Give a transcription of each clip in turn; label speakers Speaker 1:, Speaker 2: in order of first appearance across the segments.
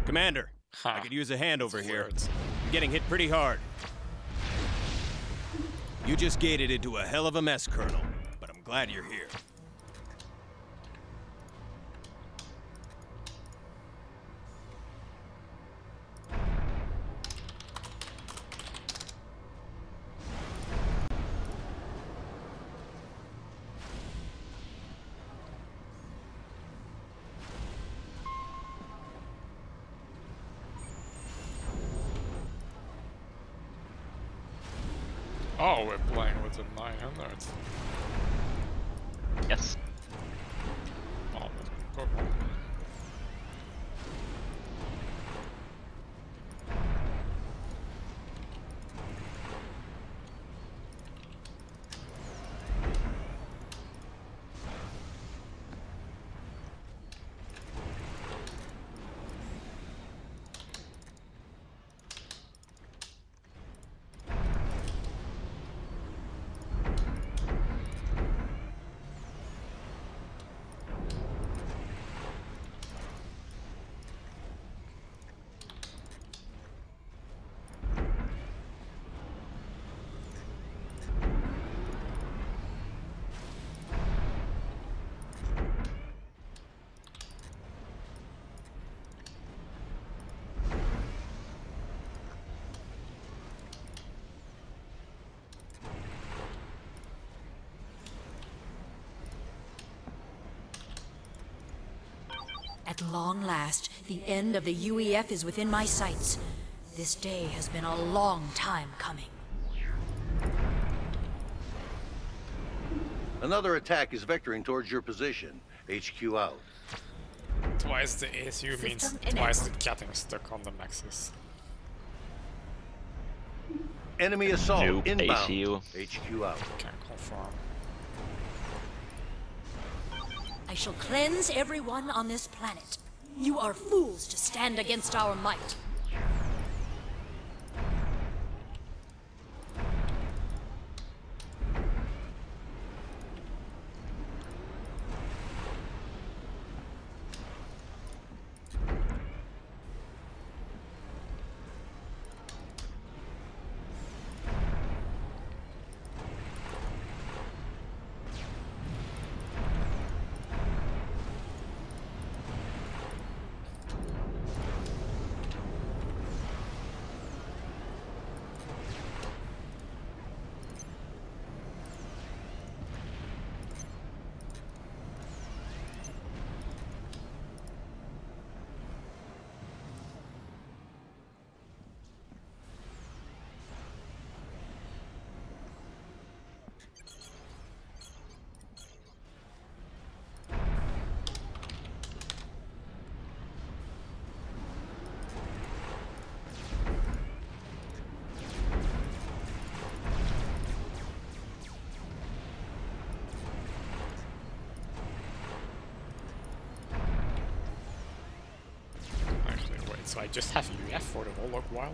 Speaker 1: Commander, I could use a hand over here. I'm getting hit pretty hard. You just gated into a hell of a mess, Colonel, but I'm glad you're here.
Speaker 2: Oh, we're playing with the 900s.
Speaker 3: Yes.
Speaker 2: Oh, good one.
Speaker 4: At long last, the end of the UEF is within my sights. This day has been a long time coming.
Speaker 5: Another attack is vectoring towards your position. HQ out.
Speaker 2: Twice the ASU means twice the getting stuck on the Nexus.
Speaker 5: Enemy assault
Speaker 3: Nope,
Speaker 5: inbound.
Speaker 3: ACU.
Speaker 5: HQ out.
Speaker 2: Can confirm.
Speaker 4: I shall cleanse everyone on this planet. You are fools to stand against our might.
Speaker 2: Actually, wait, so I just have UF for the whole while?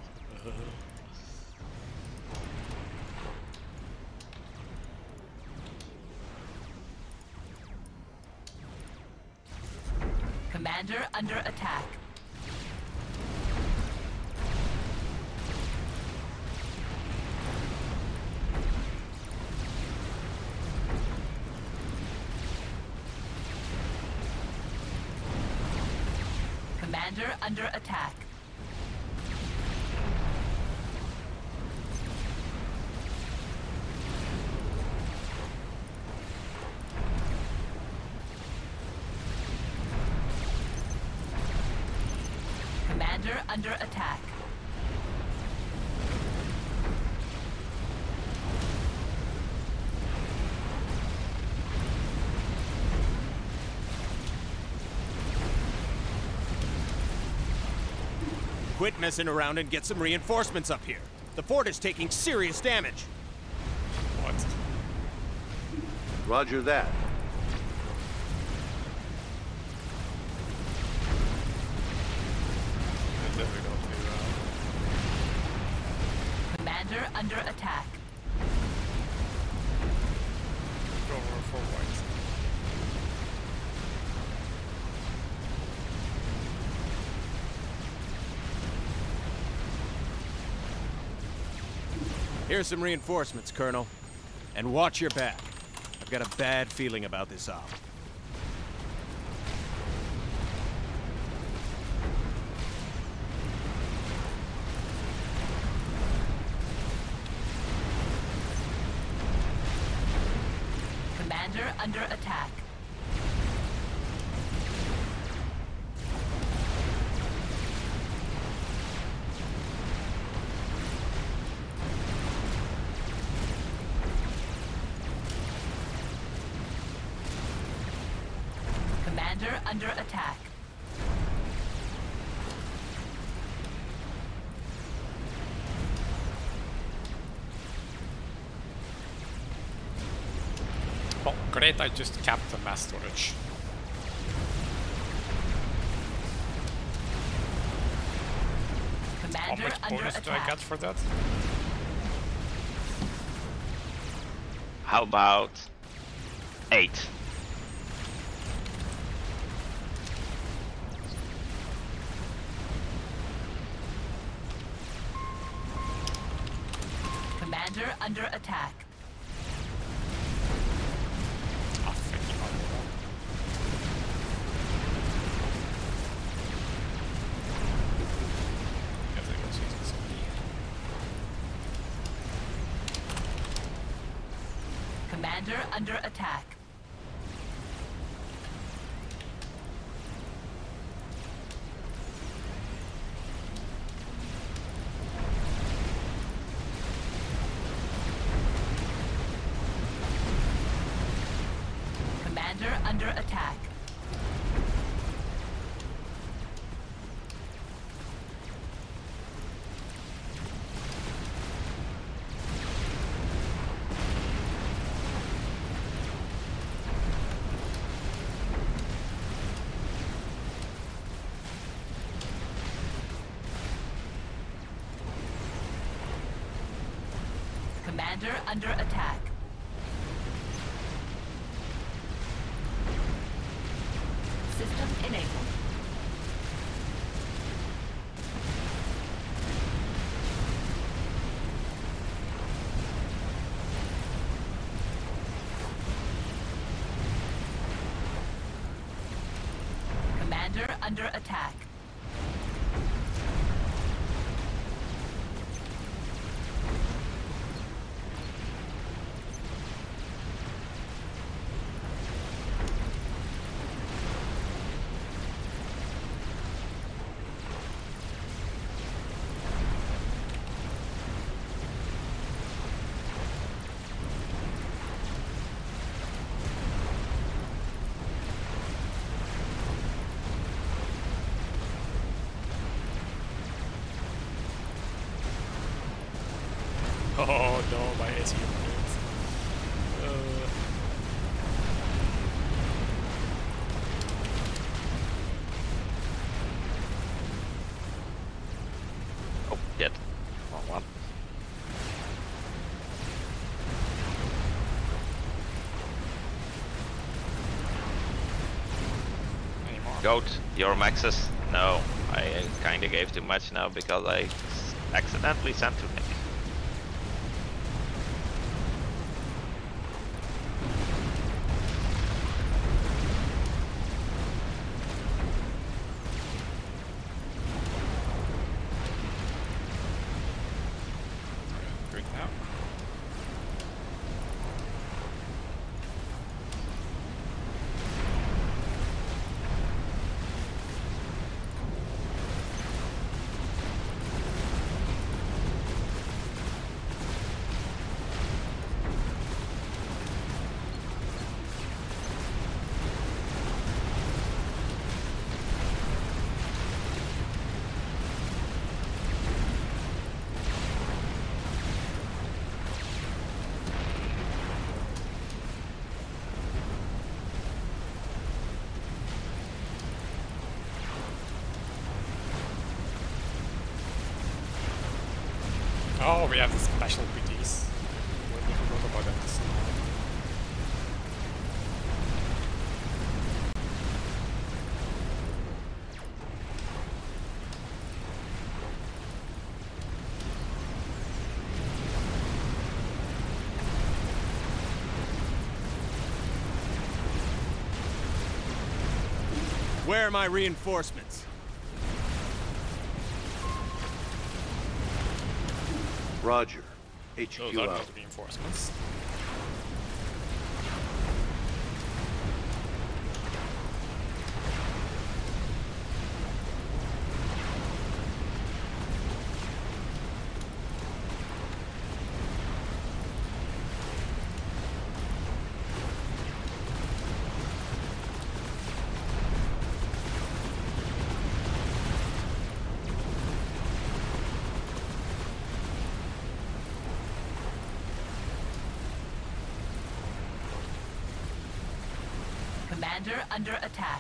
Speaker 6: Commander under attack. Commander under attack. Commander under attack.
Speaker 1: Quit messing around and get some reinforcements up here. The fort is taking serious damage.
Speaker 2: What?
Speaker 5: Roger that.
Speaker 6: Commander under attack.
Speaker 2: Go for white.
Speaker 1: Here's some reinforcements, Colonel. And watch your back. I've got a bad feeling about this op.
Speaker 6: Commander under attack. Commander under attack.
Speaker 2: Well, great, I just capped the mass storage. How
Speaker 6: Commander
Speaker 2: much
Speaker 6: under
Speaker 2: bonus do I
Speaker 6: attack.
Speaker 2: get for that?
Speaker 3: How about 8?
Speaker 6: Commander under attack.
Speaker 2: Ah, thank you. Yeah, they also use this.
Speaker 6: Commander under attack. Commander under attack. Commander under attack. System enabled. Commander under attack.
Speaker 2: Oh no, my ACU units.
Speaker 3: Oh, dead. Wrong one.
Speaker 2: Anymore.
Speaker 3: Goat, your maxes? No, I kinda gave too much now because I accidentally sent too many.
Speaker 2: Good now. Oh, we have the special PDs. We forgot about that.
Speaker 1: Where are my reinforcements?
Speaker 5: Roger. HQ
Speaker 2: Those are
Speaker 5: out.
Speaker 2: not reinforcements.
Speaker 6: Commander under attack.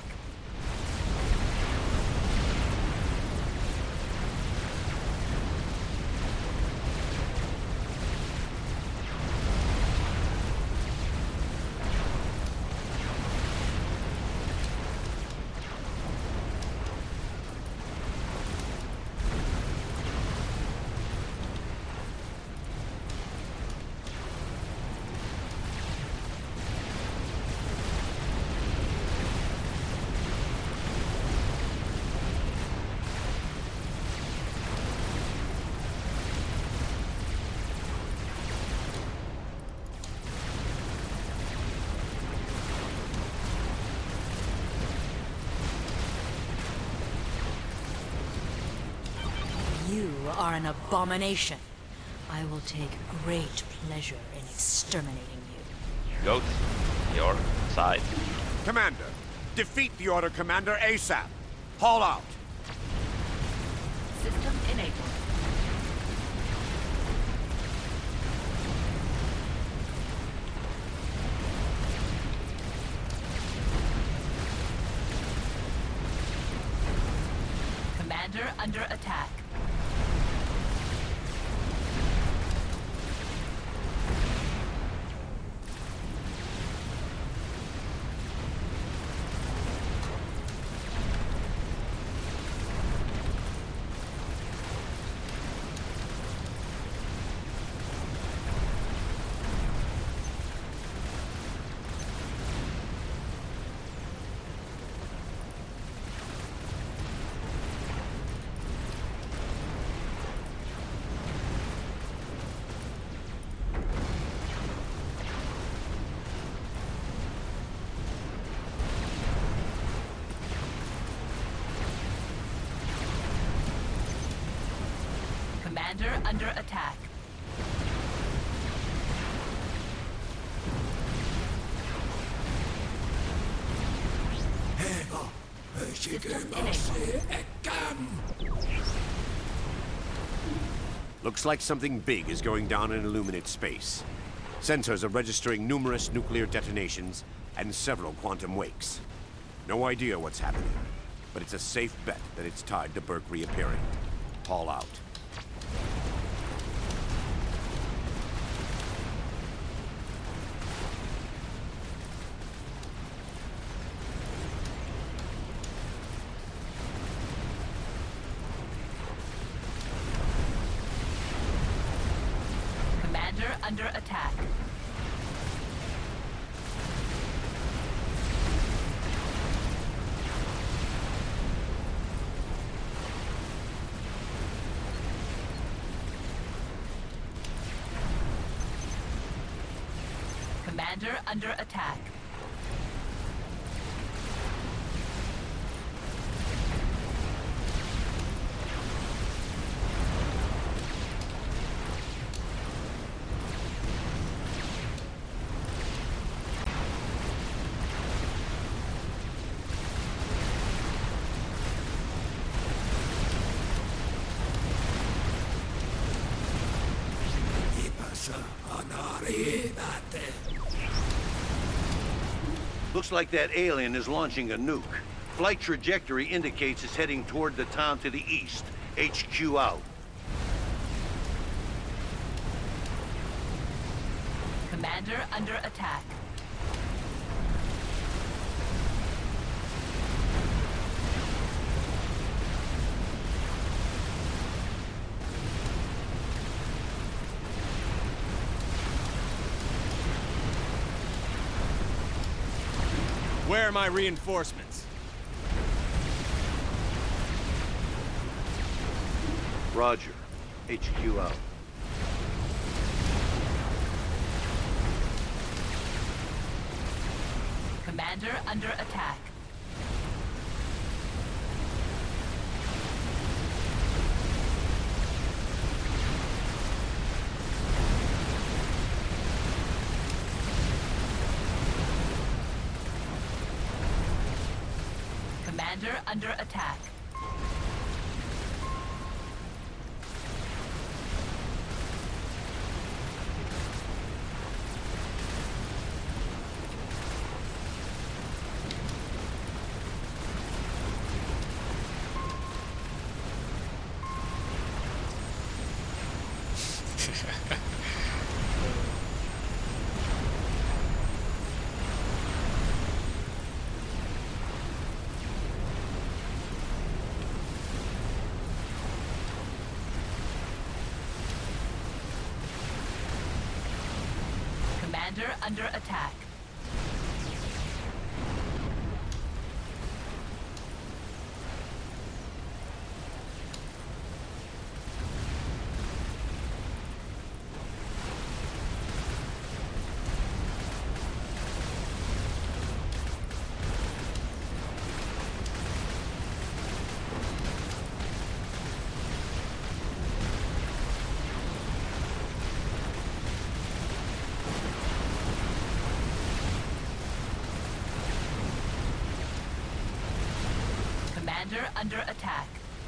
Speaker 4: You are an abomination. I will take great pleasure in exterminating you.
Speaker 3: Goat, your side.
Speaker 7: Commander, defeat the Order Commander ASAP. Haul out.
Speaker 6: System enabled. Commander under attack. Commander under attack. System enabled.
Speaker 7: Looks like something big is going down in Illuminate space. Sensors are registering numerous nuclear detonations and several quantum wakes. No idea what's happening, but it's a safe bet that it's tied to Burke reappearing. Haul out.
Speaker 6: Commander under attack. Commander under attack.
Speaker 5: Looks like that alien is launching a nuke. Flight trajectory indicates it's heading toward the town to the east. HQ out.
Speaker 6: Commander under attack.
Speaker 1: Where are my reinforcements?
Speaker 5: Roger. HQ out.
Speaker 6: Commander under attack. Commander under attack. Commander under attack. Commander under attack.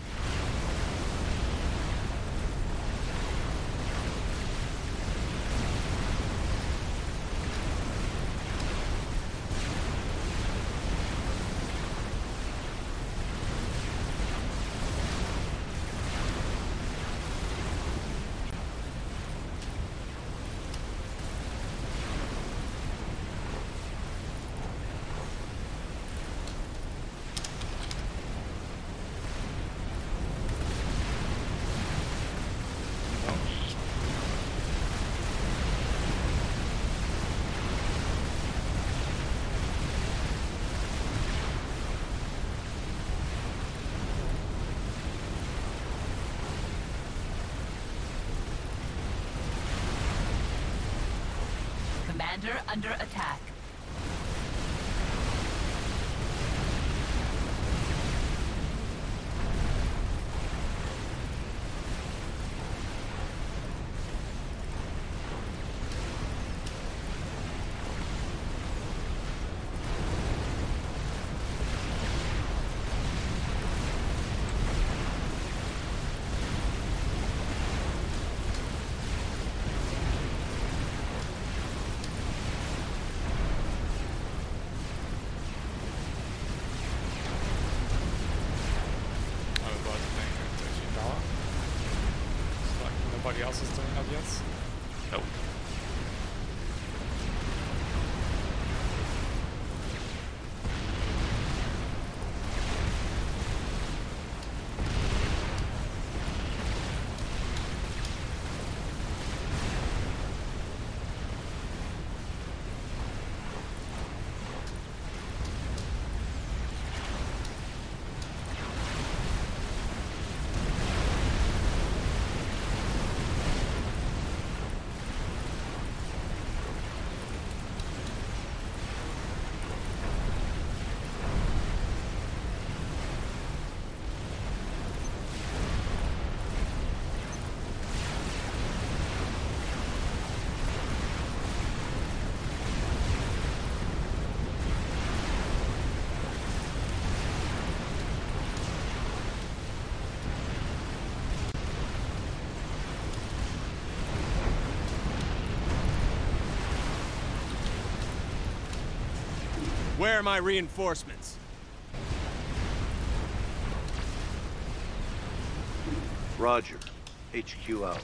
Speaker 6: Commander under attack.
Speaker 2: Nobody else is doing that yet?
Speaker 3: Nope.
Speaker 1: Where are my reinforcements?
Speaker 5: Roger. HQ out.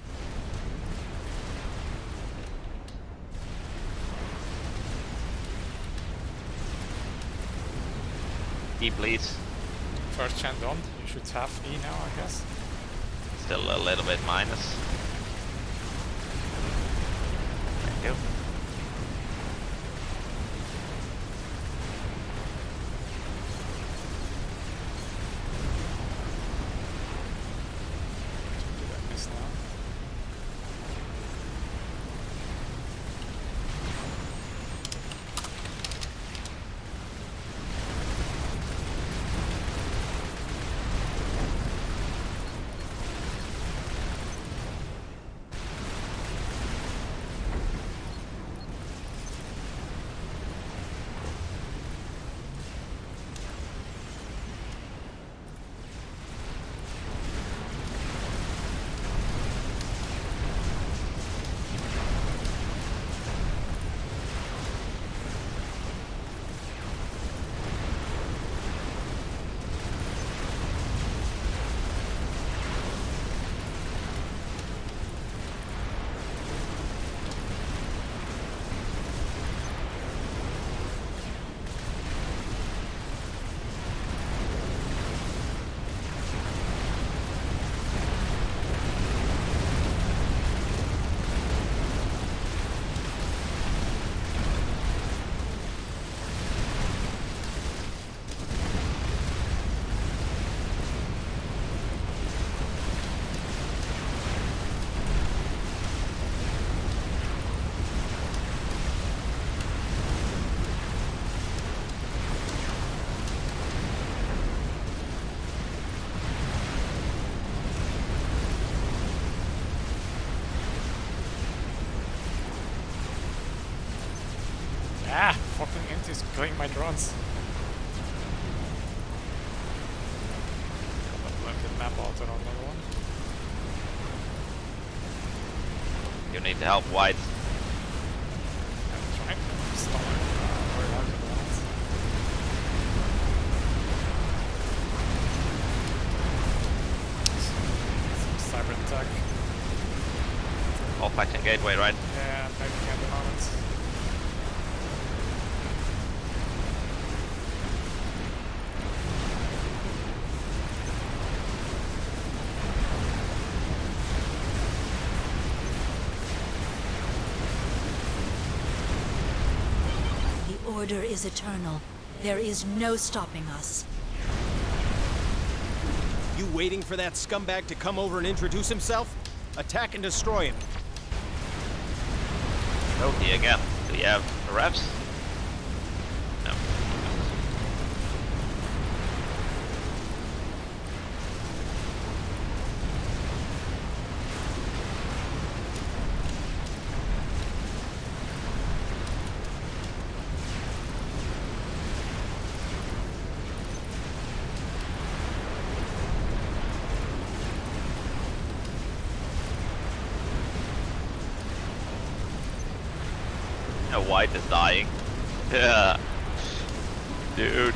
Speaker 3: E, please.
Speaker 2: First gen done. You should have E now, I guess.
Speaker 3: Still a little bit minus. Thank you.
Speaker 2: Something into is killing my drones. I've left the map altered on another one.
Speaker 3: You need to help White.
Speaker 2: I'm trying to stall it. Very hard to balance. Some cyber attack.
Speaker 3: All faction gateway, right?
Speaker 2: Yeah, I'm backing at the moment.
Speaker 4: The Order is eternal. There is no stopping us.
Speaker 1: You waiting for that scumbag to come over and introduce himself? Attack and destroy him.
Speaker 3: Loki again. Do you have revs? No. No, White is dying. Yeah. Dude.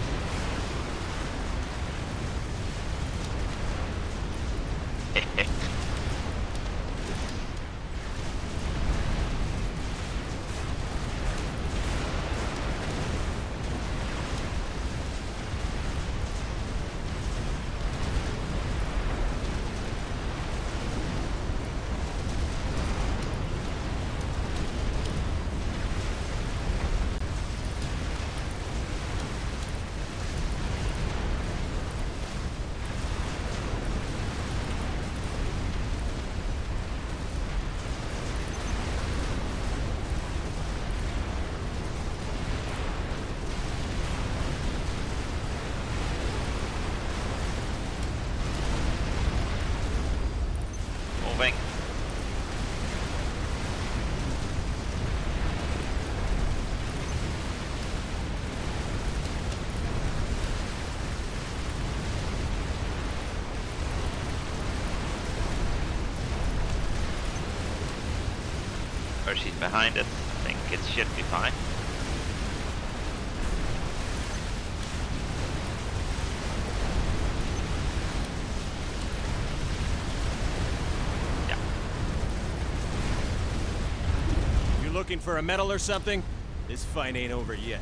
Speaker 3: Moving. Hershey's behind it. I think it should be fine. Yeah.
Speaker 1: You looking for a medal or something? This fight ain't over yet.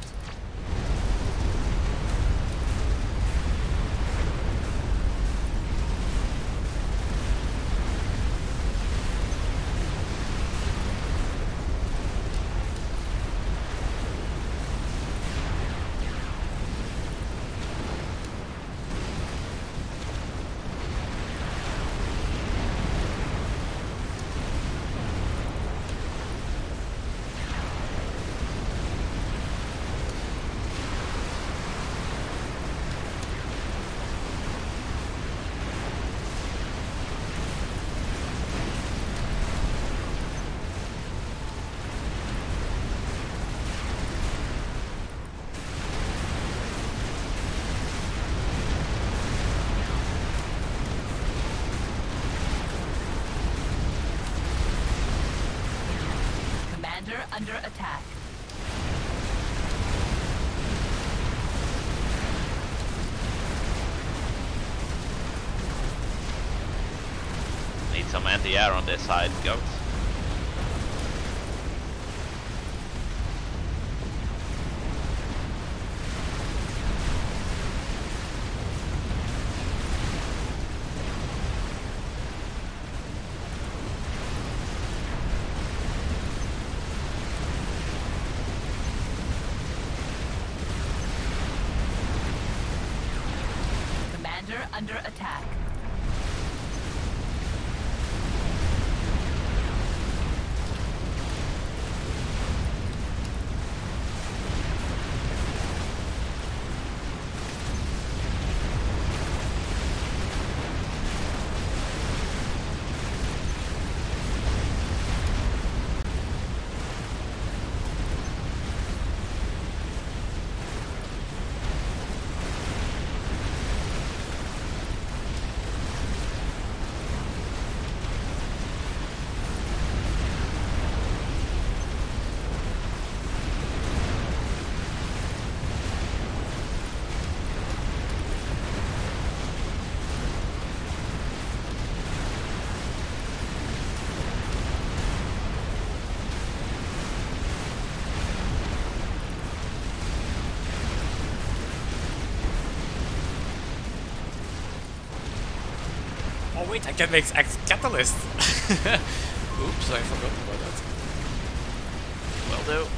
Speaker 6: Commander under attack.
Speaker 3: Need some anti-air on this side, goats.
Speaker 6: Commander under attack.
Speaker 2: wait, I can make catalyst. Oops, I forgot about that.
Speaker 3: Will do.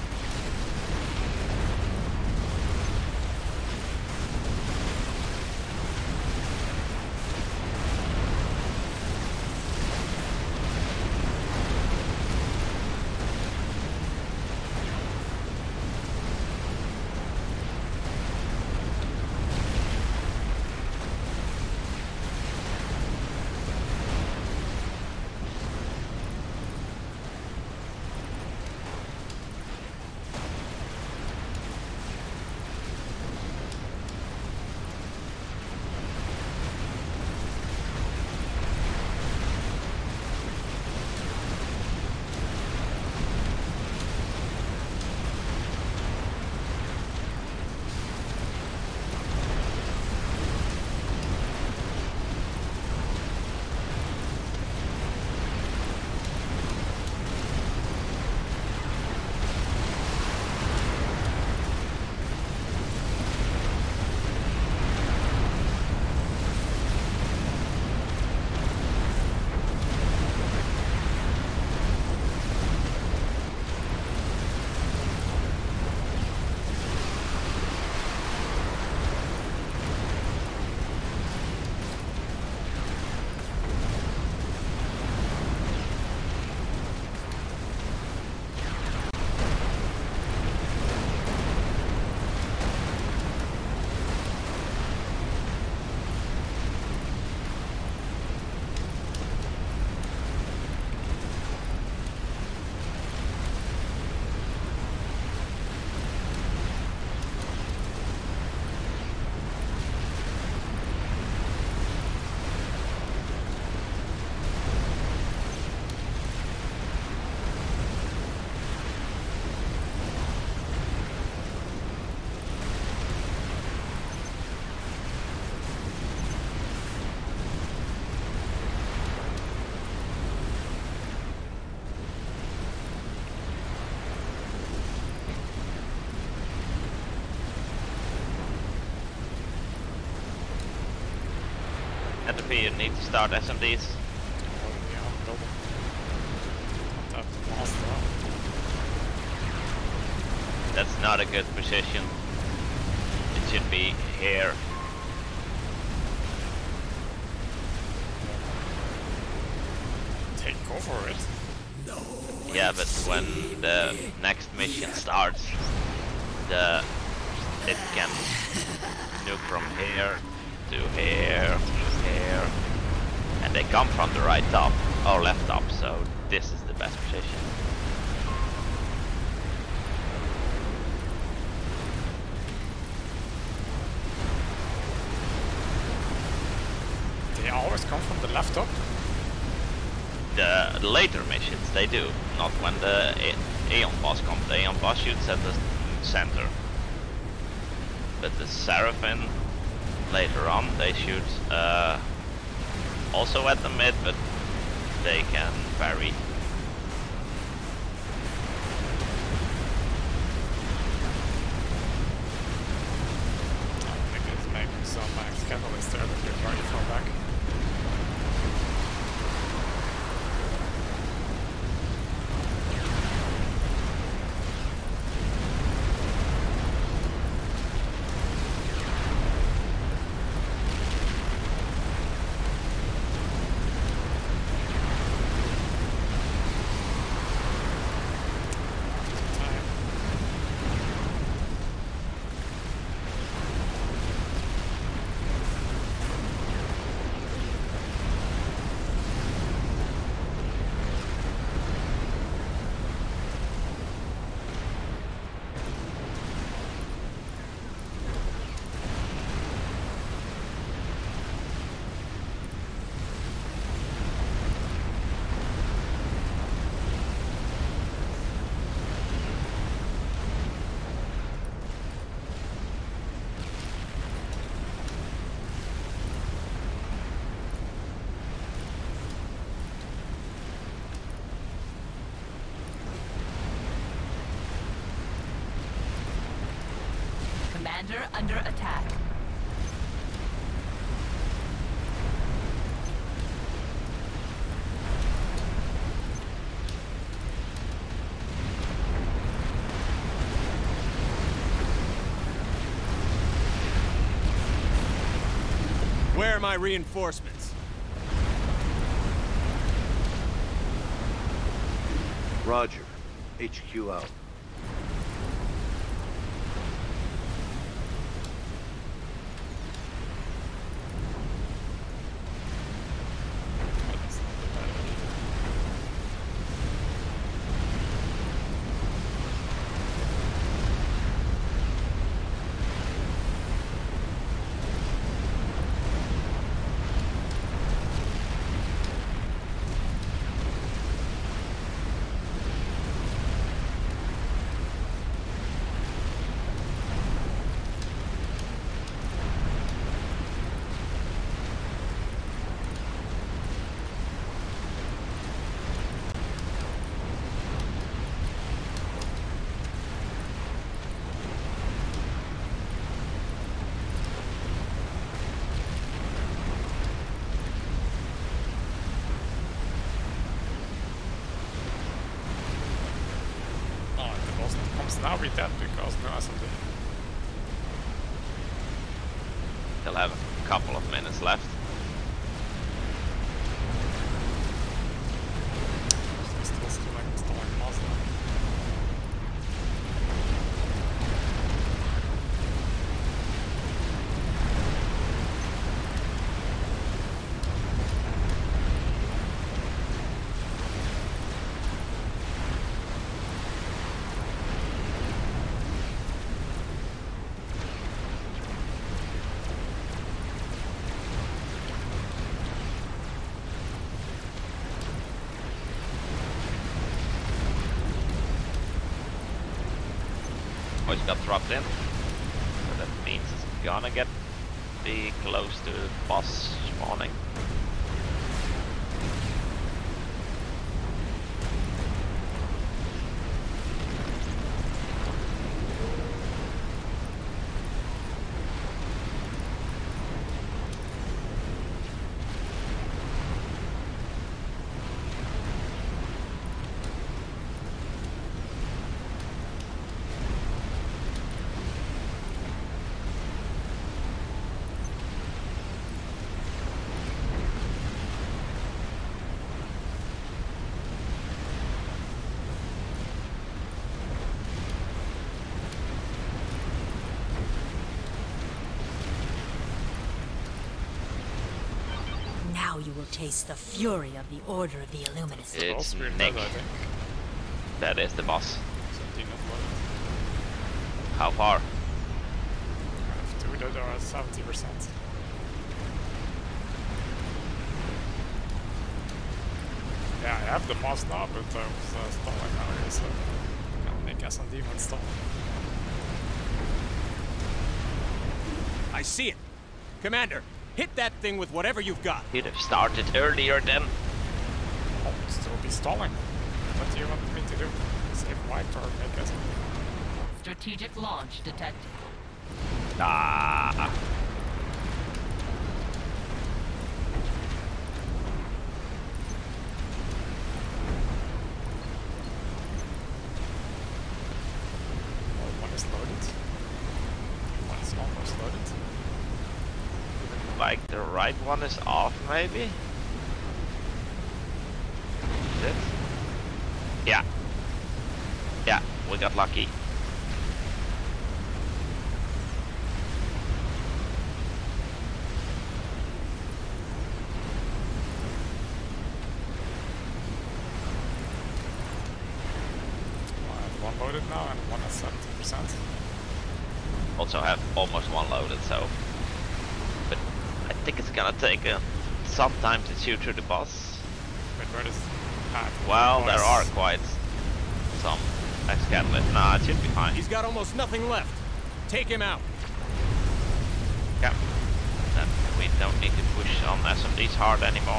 Speaker 3: At the P, you need to start SMDs. That's not a good position. It should be here.
Speaker 2: Take over it.
Speaker 3: Yeah, but when the next mission starts, it can nuke from here to here to here, and they come from the right top or left top, so this is the best position.
Speaker 2: They always come from the left top?
Speaker 3: The later missions, they do. Not when the Aeon boss comes. The Aeon boss shoots at the center. But the Seraphim, later on, they shoot also at the mid, but they can vary.
Speaker 2: I think it's making some max catalyst there, but you're trying to fall back.
Speaker 6: Commander under attack.
Speaker 1: Where are my reinforcements?
Speaker 5: Roger. HQ out.
Speaker 2: That's not the bad idea. Oh, the boss comes now with that because no SMD.
Speaker 3: Still have a couple of minutes left.
Speaker 2: Still installing Mazda.
Speaker 3: Voice got dropped in. So that means it's gonna be close to the boss spawning.
Speaker 4: Now you will taste the fury of the Order of the Illuminous.
Speaker 2: The boss
Speaker 3: It's
Speaker 2: we're
Speaker 3: Nick.
Speaker 2: dead, I think.
Speaker 3: That is the boss.
Speaker 2: So do not load
Speaker 3: How far?
Speaker 2: it. I have two that are at 70%. Yeah, I have the Mazda, but I was stalling earlier, so I can make SMD when stall.
Speaker 1: I see it. Commander, hit that thing with whatever you've got.
Speaker 3: He'd have started earlier then.
Speaker 2: Oh, still be stalling. What do you want me to do? Save white or make SMD?
Speaker 6: Strategic launch detected.
Speaker 3: Ah.
Speaker 2: One is loaded. One is almost loaded.
Speaker 3: Like the right one is off, maybe? Is it? Yeah. Yeah, we got lucky.
Speaker 2: I have one loaded now and one at 70%.
Speaker 3: Also have almost one loaded, so. But I think it's gonna take some time to shoot through the boss.
Speaker 2: Wait, where is path?
Speaker 3: Well,
Speaker 2: Oh,
Speaker 3: there
Speaker 2: it's-
Speaker 3: are quite some ex-catalyst. Nah, it should be fine.
Speaker 1: He's got almost nothing left. Take him out.
Speaker 3: Yeah. Then we don't need to push on SMDs hard anymore.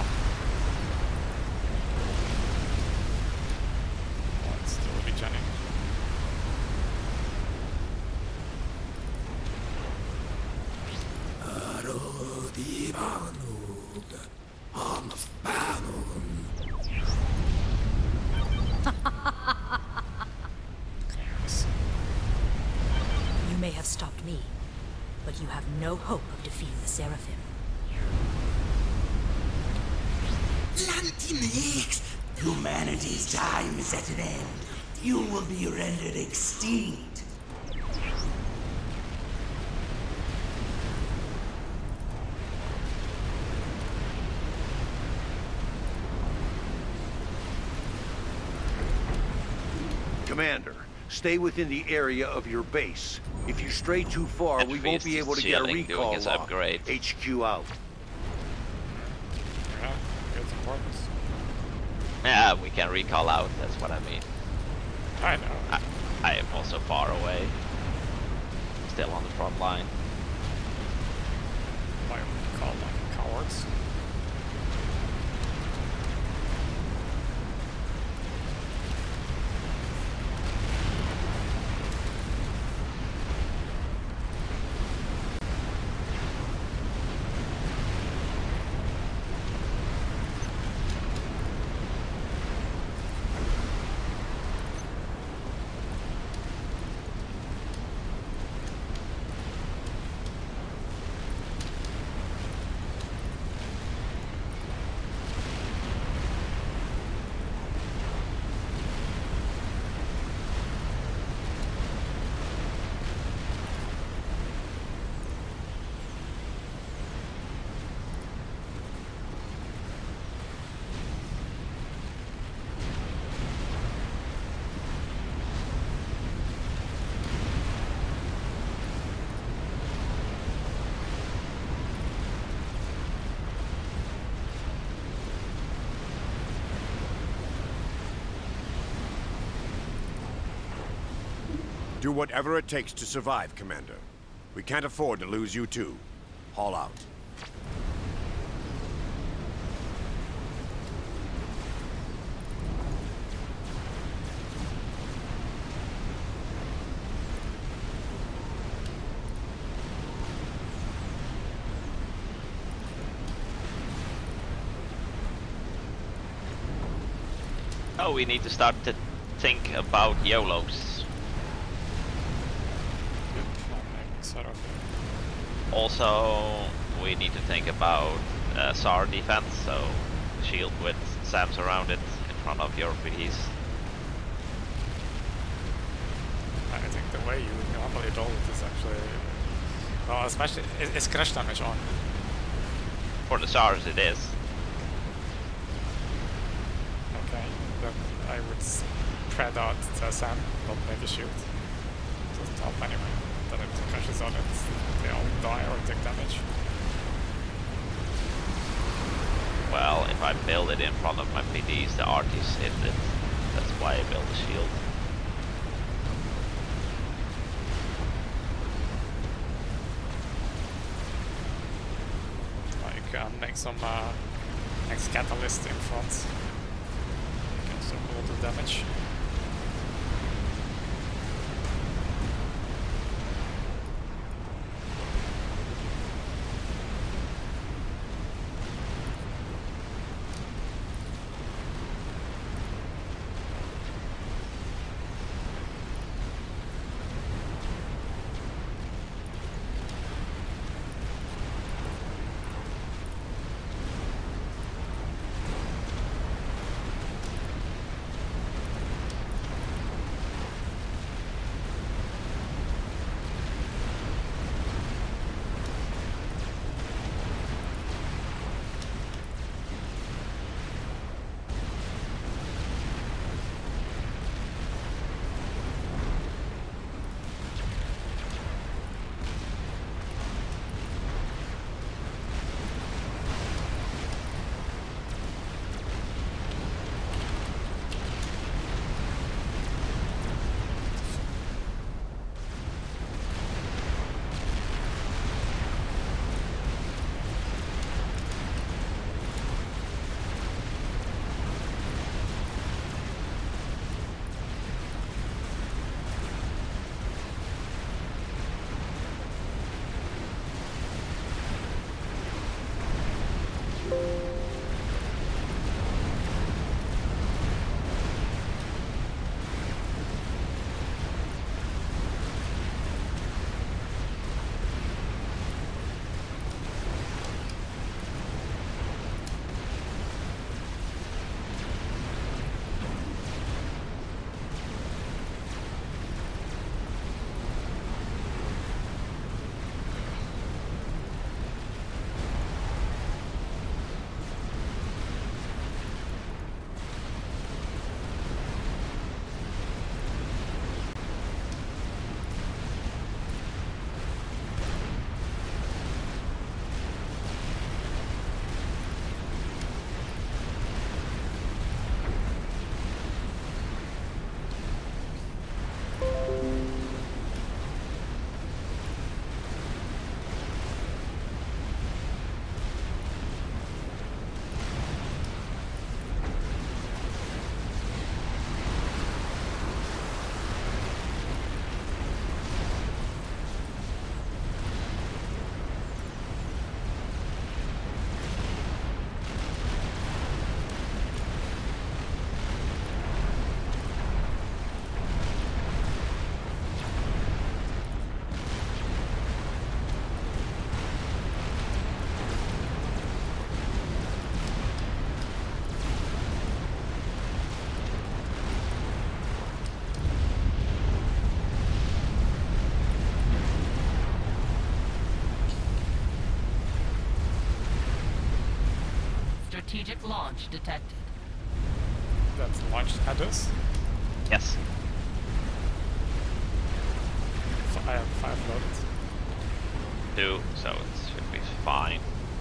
Speaker 2: Oh, it's still regenning. Yes.
Speaker 4: You may have stopped me, but you have no hope of defeating the Seraphim.
Speaker 8: Lantimix! Humanity's time is at an end. You will be rendered extinct.
Speaker 5: Commander, stay within the area of your base. If you stray too far,
Speaker 3: That
Speaker 5: we won't
Speaker 3: Feast
Speaker 5: be
Speaker 3: is
Speaker 5: able to get a
Speaker 3: chilling, doing
Speaker 5: recall
Speaker 3: his
Speaker 5: log.
Speaker 3: upgrade.
Speaker 5: HQ out.
Speaker 2: Yeah, good importance.
Speaker 3: Yeah, we can recall out, that's what I mean.
Speaker 2: I know.
Speaker 3: I am also far away. Still on the front line.
Speaker 2: Why would you call them cowards?
Speaker 7: Do whatever it takes to survive, Commander. We can't afford to lose you too. Haul out.
Speaker 3: Oh, we need to start to think about YOLOs.
Speaker 2: Sort of.
Speaker 3: Also, we need to think about SAR defense, so shield with SAMs around it in front of your PDs.
Speaker 2: I think the way you normally do it is actually... Well, especially... Is crash damage on?
Speaker 3: For the SARs it is.
Speaker 2: Okay, then I would spread out the SAM, not maybe shoot. Doesn't help anyway. Then if it crashes on it, they all die or take damage.
Speaker 3: Well, if I build it in front of my PDs, the artists hit it. That's why I built the shield.
Speaker 2: You can make some next catalyst in front. You can still a lot of damage.
Speaker 6: Strategic launch detected.
Speaker 2: That's launched at us.
Speaker 3: Yes.
Speaker 2: So I have 5 loaded.
Speaker 3: 2, so it should be fine.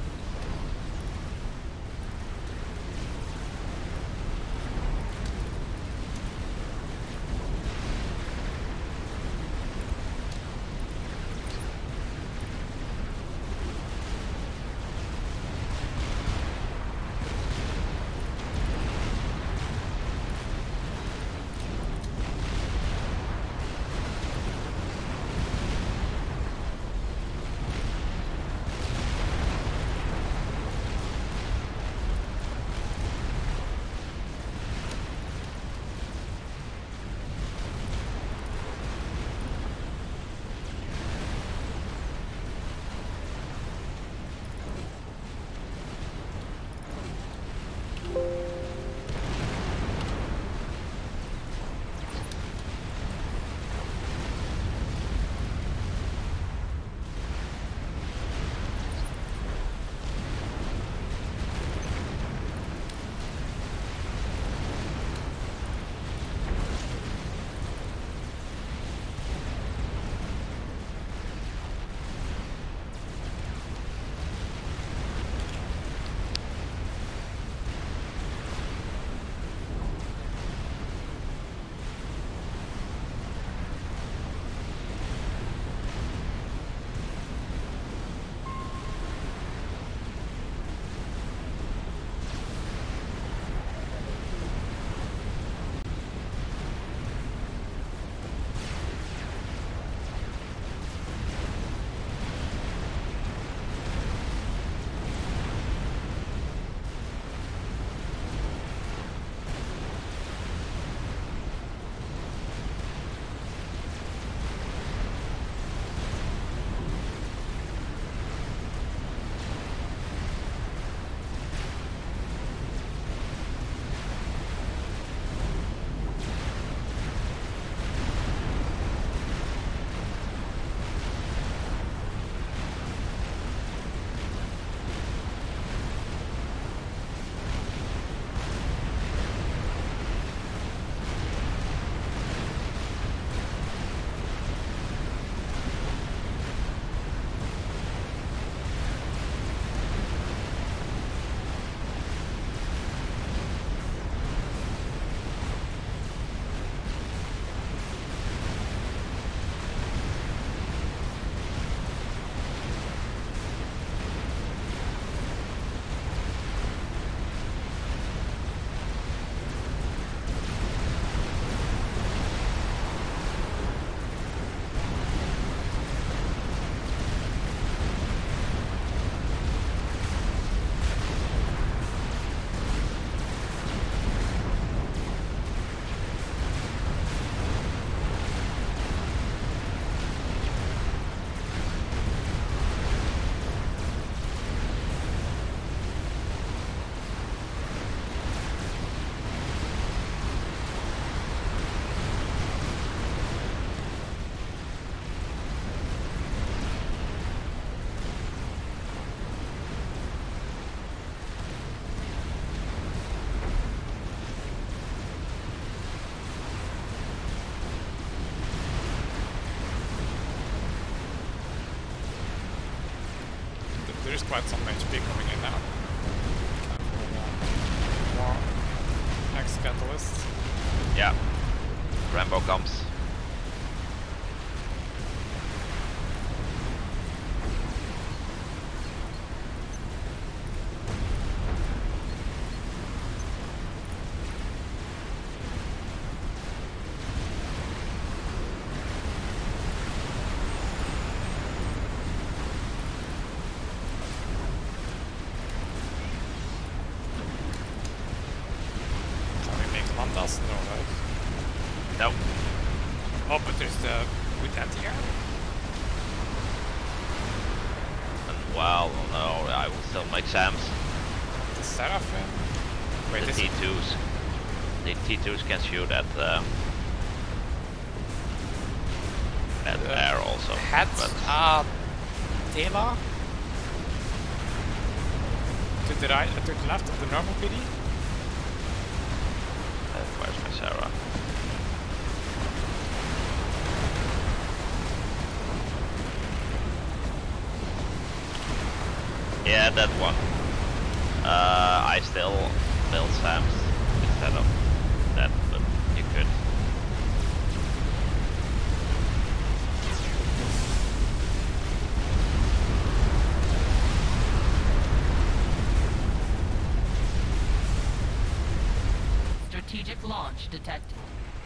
Speaker 2: There's quite some HP coming in now. More X-Catalyst.
Speaker 3: Yeah. Rambo comes.
Speaker 2: Doesn't know, right?
Speaker 3: No.
Speaker 2: Oh, but there's the with anti-air.
Speaker 3: And well, no, I will still make Sam's.
Speaker 2: The Seraphim. Wait,
Speaker 3: The T2s. The T2s can shoot at air also.
Speaker 2: Hat.
Speaker 3: But
Speaker 2: Deva. To the left of the normal PD?
Speaker 3: Where's my Sarah? Yeah, that one. I still build Sam's instead of that, but you could.
Speaker 6: Strategic launch detected.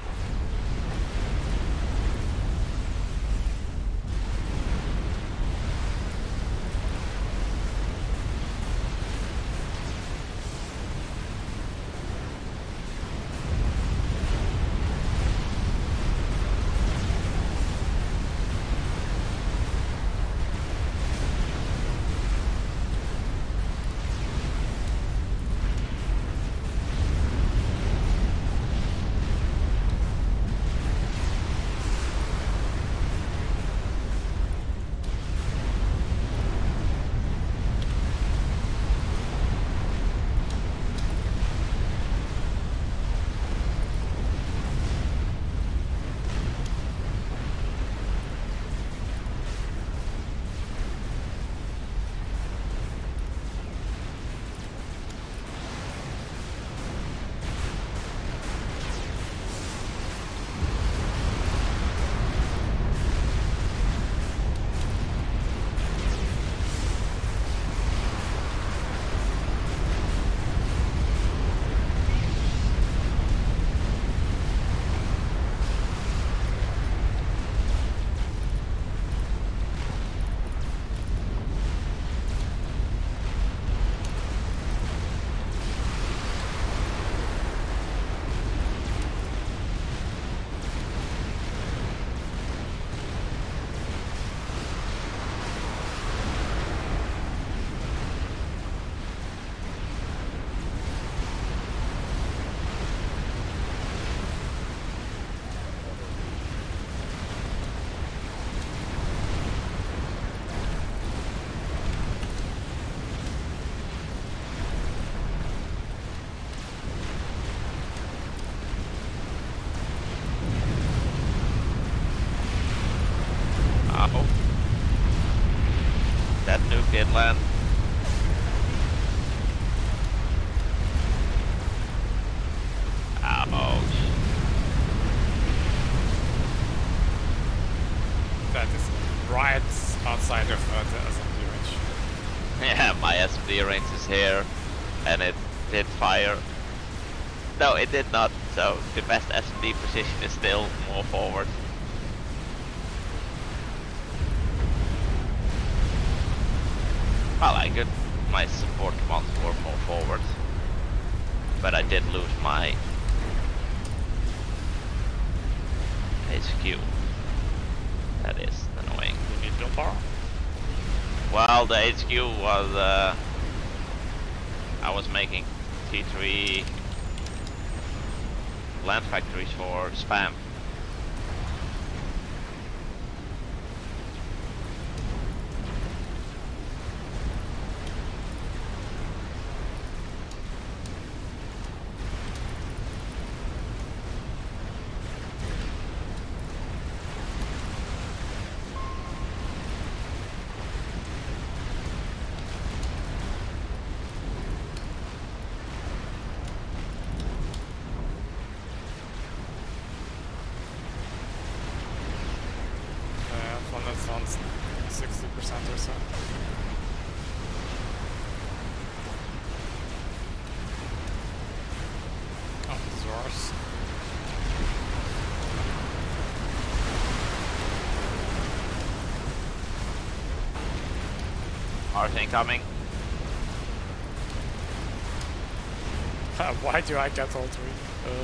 Speaker 3: That nuke did land. Ouch.
Speaker 2: That is right outside of the assembly range.
Speaker 3: Yeah, my SMD range is here, and it did fire. No, it did not, so the best SMD position is still more forward. Well, I got my support commands were more forward, but I did lose my HQ. That is annoying.
Speaker 2: You need build power?
Speaker 3: Well, the HQ was, I was making T3 land factories for spam.
Speaker 2: One that's on 60% or so. Oh, Zors.
Speaker 3: Mars incoming.
Speaker 2: Why do I get all three?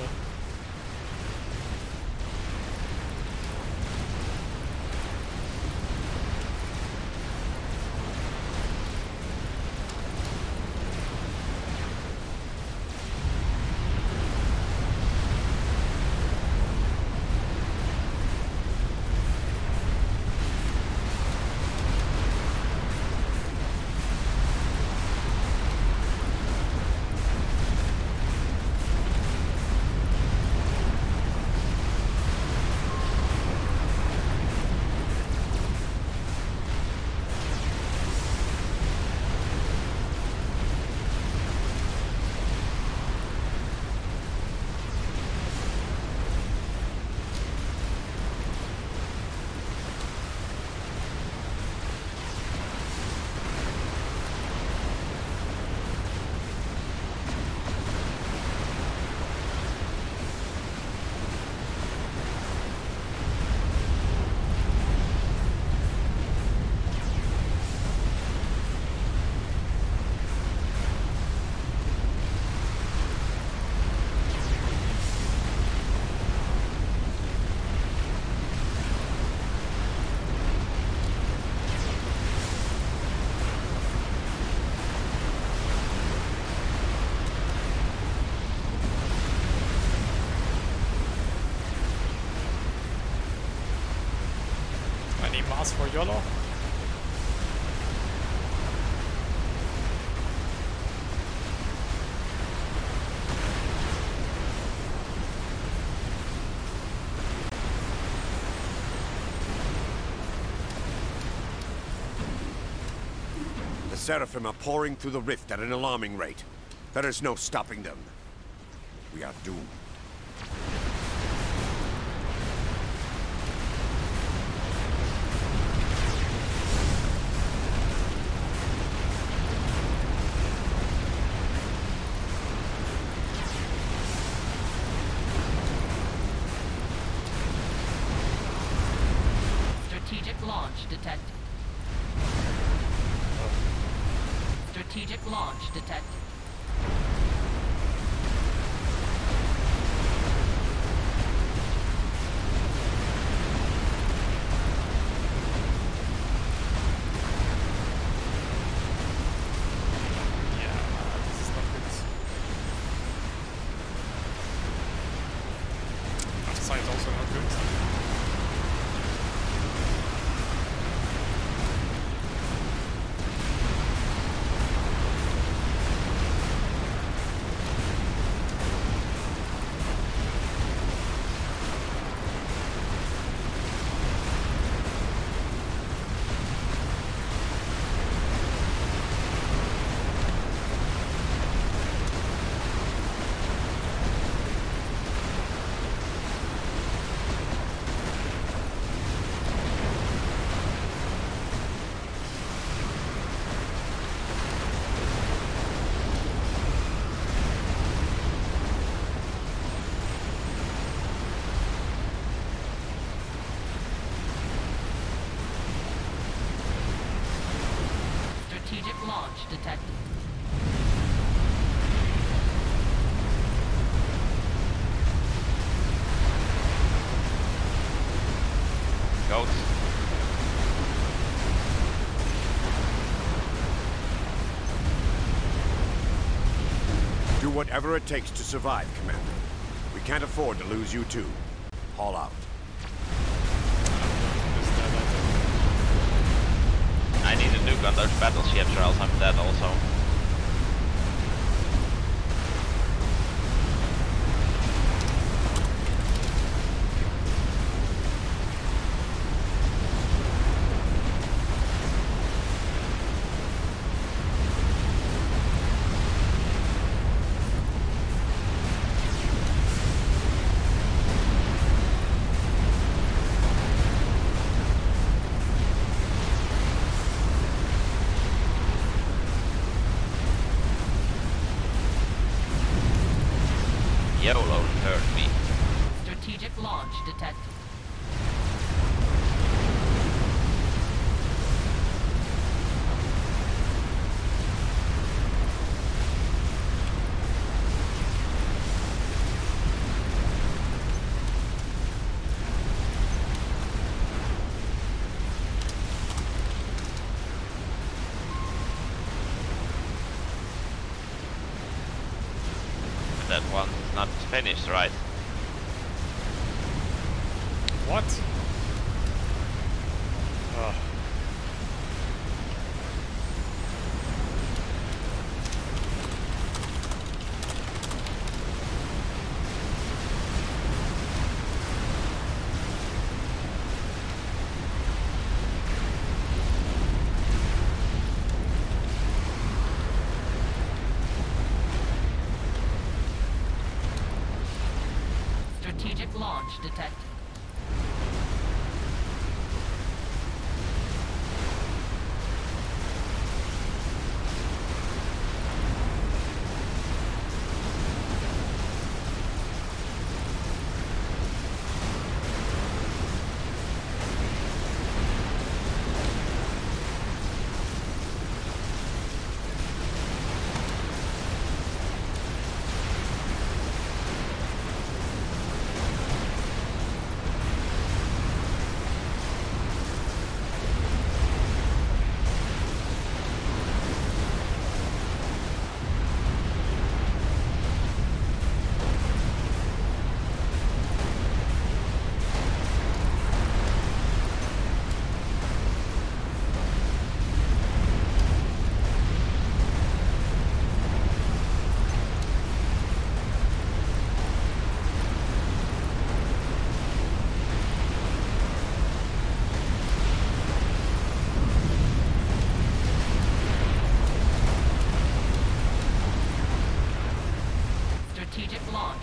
Speaker 2: pass for YOLO.
Speaker 7: The Seraphim are pouring through the rift at an alarming rate. There is no stopping them. We are doomed.
Speaker 6: Strategic launch detected. Strategic launch detected.
Speaker 2: Yeah, this is not good. Outside also not good.
Speaker 6: Strategic launch detected.
Speaker 3: Goats.
Speaker 7: Do whatever it takes to survive, Commander. We can't afford to lose you too. Haul out.
Speaker 3: I need a nuke on those battleships or else I'm dead also. YOLO hurt me.
Speaker 6: Strategic launch detected.
Speaker 3: That one's not finished, right?
Speaker 2: What? Ugh.
Speaker 6: Strategic launch detected.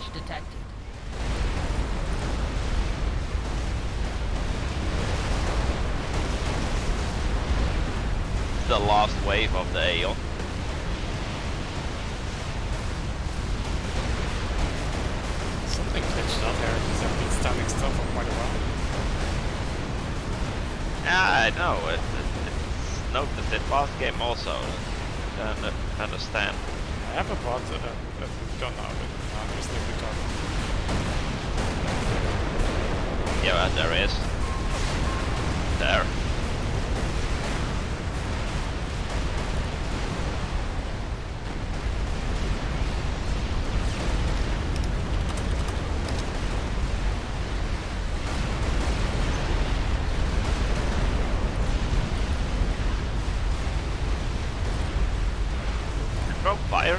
Speaker 6: launch detected.
Speaker 3: The last wave of the Aeon.
Speaker 2: Something glitched out here because I've been standing still for quite a while.
Speaker 3: Yeah, I know. It's noted in last game also. Don't understand.
Speaker 2: I have a bot that we've done now, but I'm just leaving the car.
Speaker 3: Yeah, there is. There. Throw fire.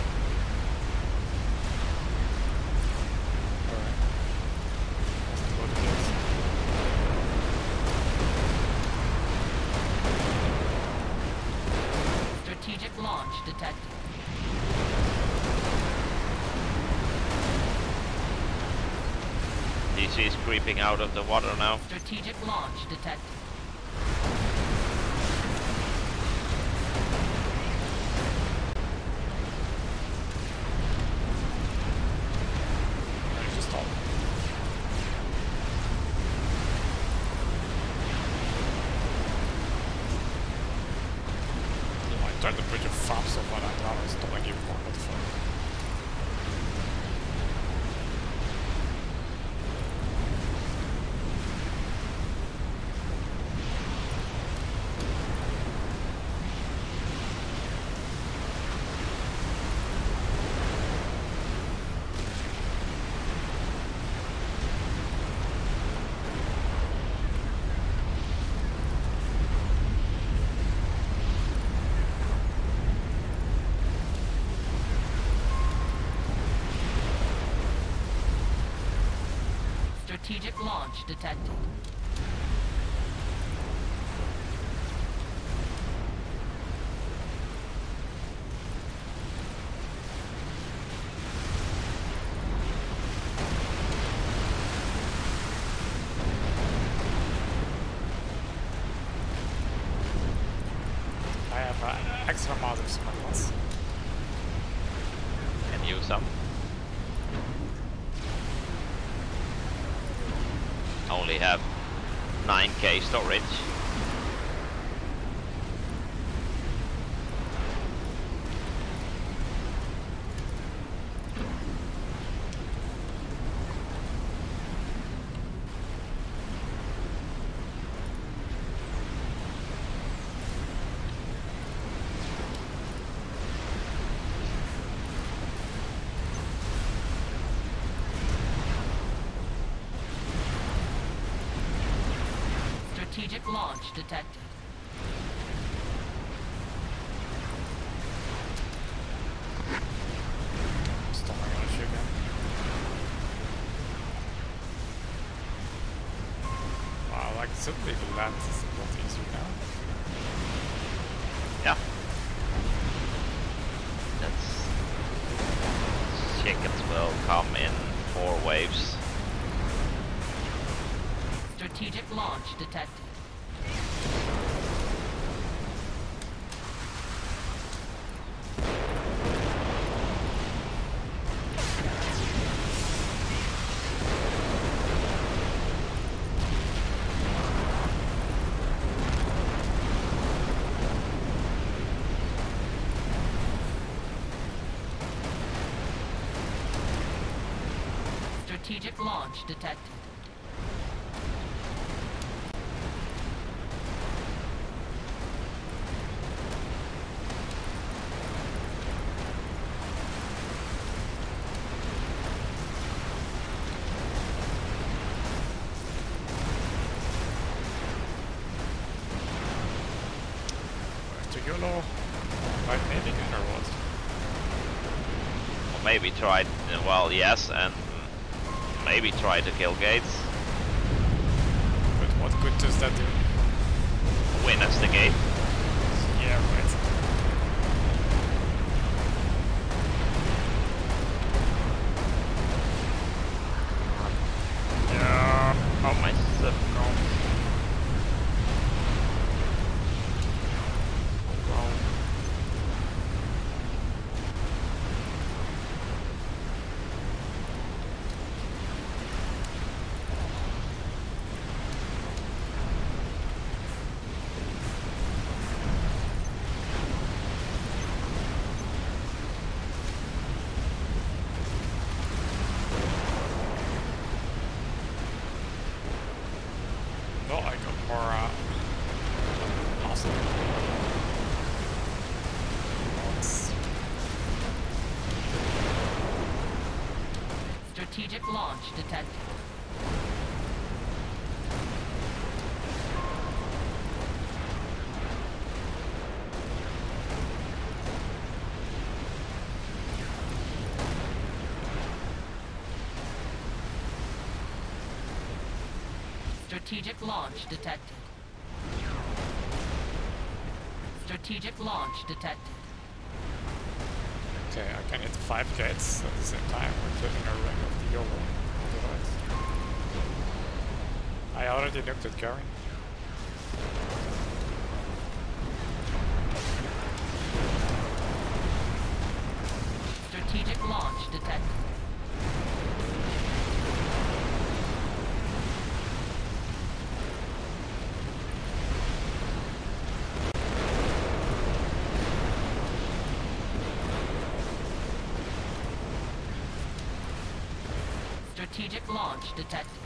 Speaker 2: Alright. Wasn't what it is.
Speaker 6: Strategic launch detected.
Speaker 3: DC is creeping out of the water now.
Speaker 6: Strategic launch detected.
Speaker 2: Alright, just stop. I turned the bridge of fab so far that now it's stalling even more. What the fuck?
Speaker 6: Strategic launch detected.
Speaker 2: I have extra amount of smuggles.
Speaker 3: Can use some. Only have 9k storage.
Speaker 6: Strategic launch detected.
Speaker 2: Stalling on issue again. Wow, like suddenly the land is a lot easier now.
Speaker 3: Yeah. That's chickens will come in 4 waves.
Speaker 6: Strategic launch detected. Strategic launch detected.
Speaker 2: To YOLO, like maybe or what?
Speaker 3: Or maybe try, well, yes, and maybe try to kill Gates.
Speaker 2: But what good does that do?
Speaker 3: Win as the gate.
Speaker 2: Yeah, right.
Speaker 6: Strategic launch detected. Strategic launch detected. Strategic launch detected.
Speaker 2: Okay, I can hit 5 gates at the same time, including a ring of the YOLO device. I already looked at going.
Speaker 6: Strategic launch detected. Strategic launch detected.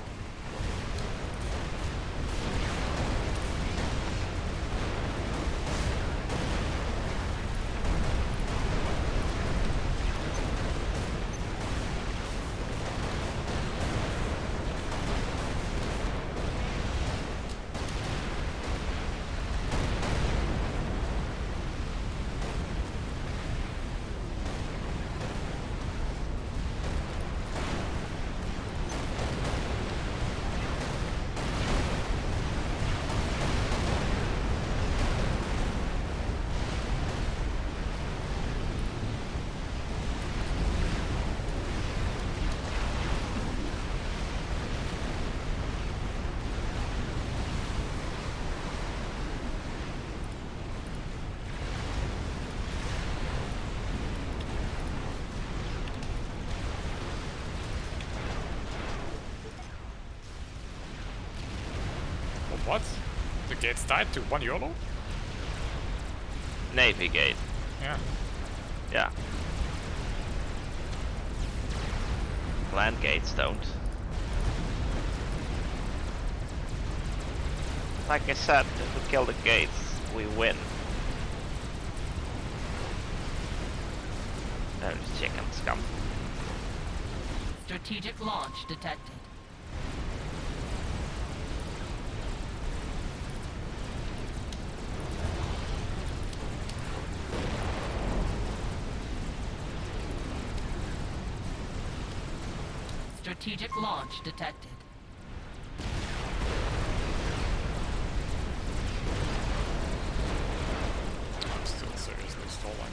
Speaker 2: What? The gates tied to 1 YOLO?
Speaker 3: Navy gate.
Speaker 2: Yeah.
Speaker 3: Yeah. Land gates don't. Like I said, if we kill the gates, we win. There's chicken scum.
Speaker 6: Strategic launch detected. Strategic launch detected.
Speaker 2: I'm still seriously stalling.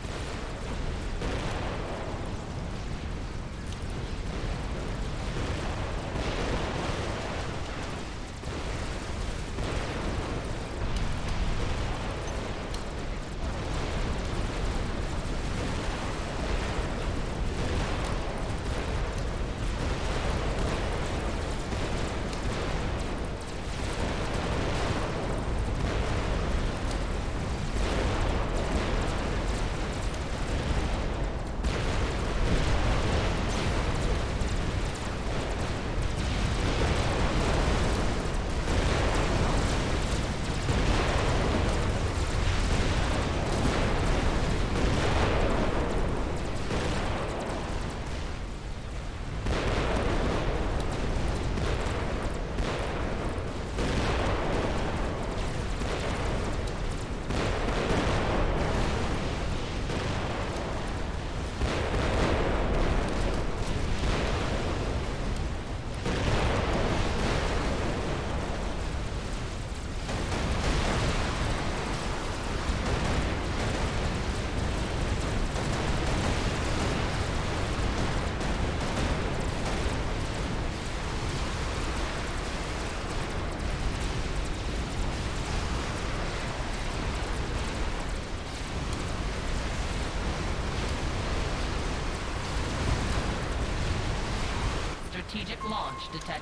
Speaker 6: Strategic launch detected.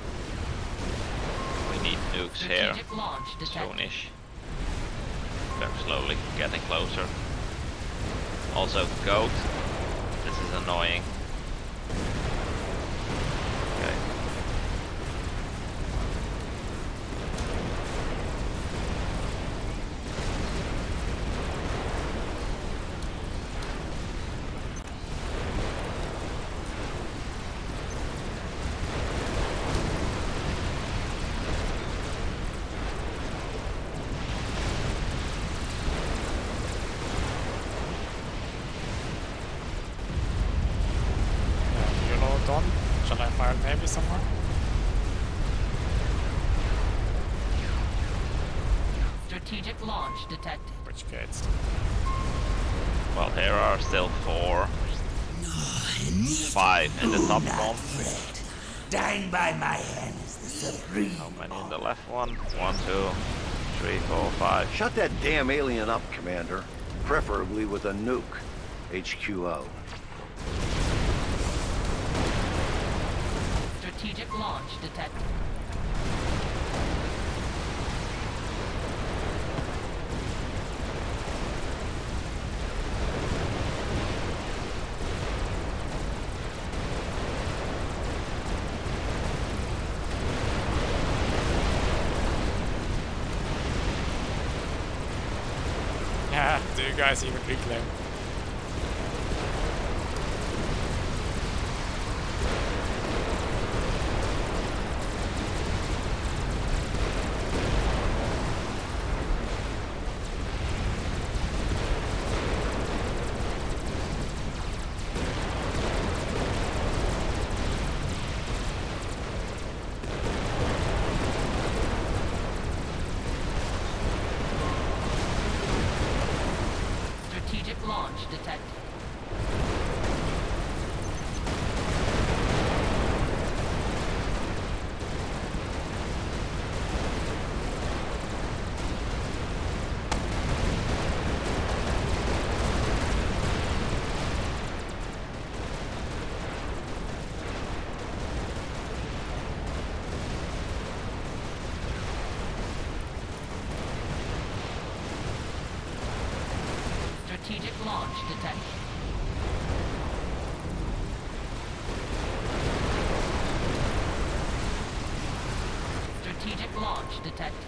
Speaker 3: We need nukes here.
Speaker 6: Strategic launch detected.
Speaker 3: Soonish. They're slowly getting closer. Also, goat. This is annoying. Okay.
Speaker 2: Done. Shall I fire Navy somewhere?
Speaker 6: Strategic launch detected.
Speaker 2: Which gates?
Speaker 3: Well, here are still 4. 5 in the top one.
Speaker 8: Dying by my hand is the supreme.
Speaker 3: How many in the left one? 1, 2, 3, 4, 5.
Speaker 5: Shut that damn alien up, Commander. Preferably with a nuke. HQO.
Speaker 6: Strategic launch detected.
Speaker 2: Yeah, do you guys even reclaim?
Speaker 6: Strategic launch detected. Strategic launch detected. Strategic launch detected.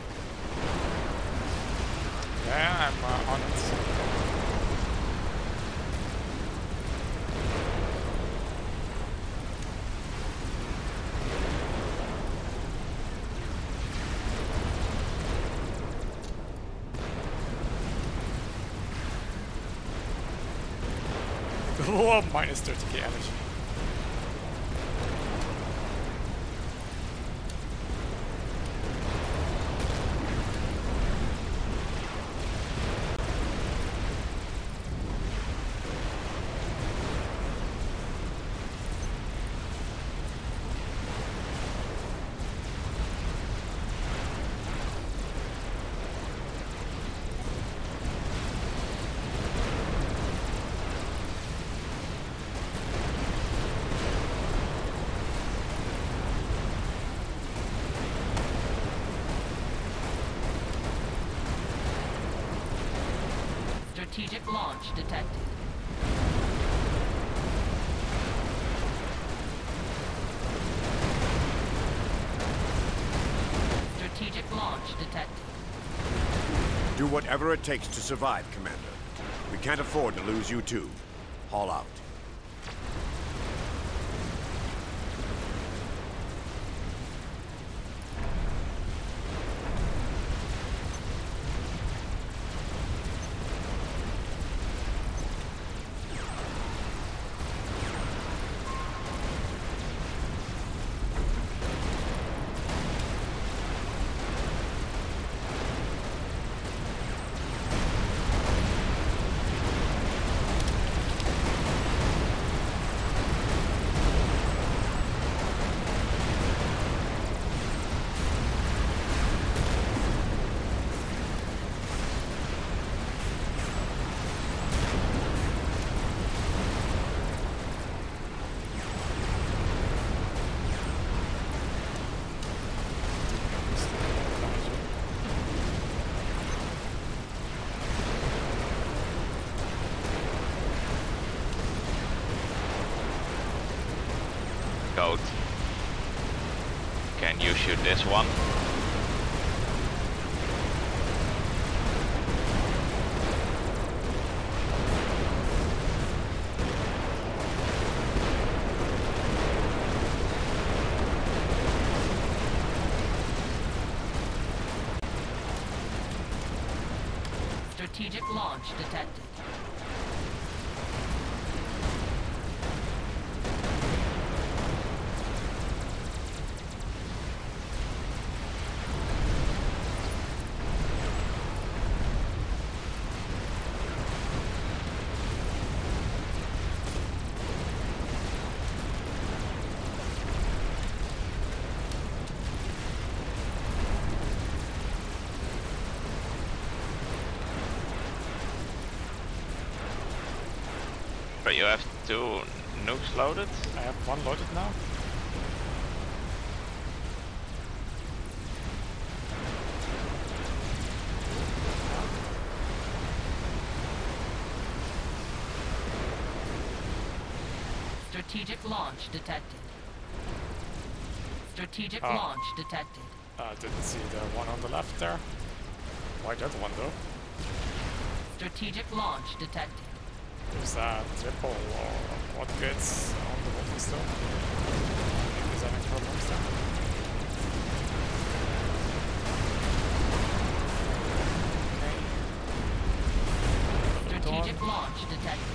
Speaker 2: Yeah, I'm on it. Oh, minus 30k energy.
Speaker 6: Strategic launch detected. Strategic launch detected.
Speaker 7: Do whatever it takes to survive, Commander. We can't afford to lose you too. Haul out.
Speaker 3: Can you shoot this one?
Speaker 6: Strategic launch detected.
Speaker 3: You have 2 nukes loaded?
Speaker 2: I have 1 loaded now.
Speaker 6: Strategic launch detected. Strategic
Speaker 2: Oh.
Speaker 6: launch detected.
Speaker 2: Didn't see the one on the left there. Why that one though?
Speaker 6: Strategic launch detected.
Speaker 2: There's a triple or what bits on the bottom still. If there's any problems there. Okay.
Speaker 6: Strategic launch detected.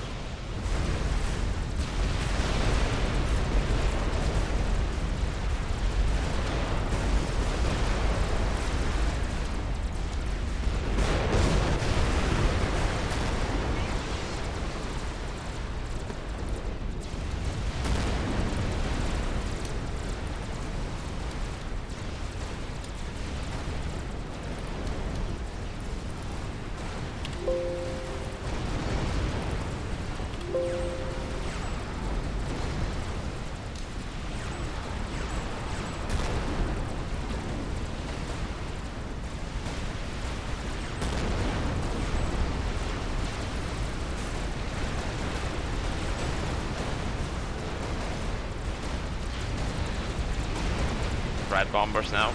Speaker 3: Red bombers now.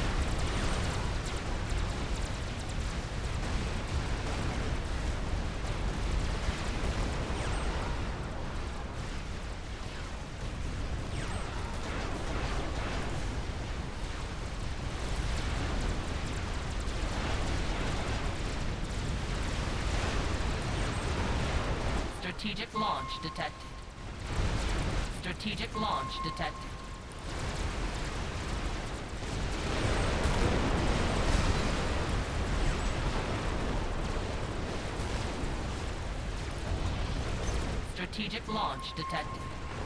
Speaker 6: Strategic launch detected. Strategic launch detected. Strategic launch detected.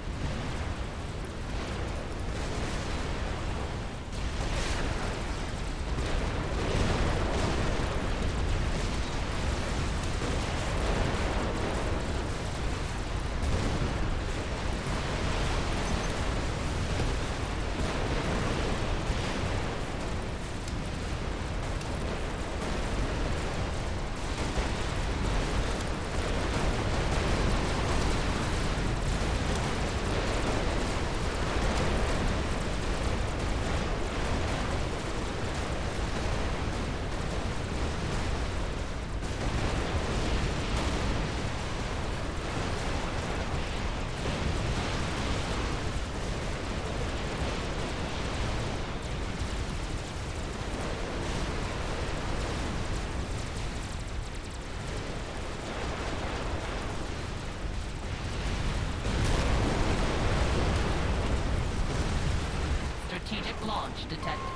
Speaker 6: Strategic launch detected.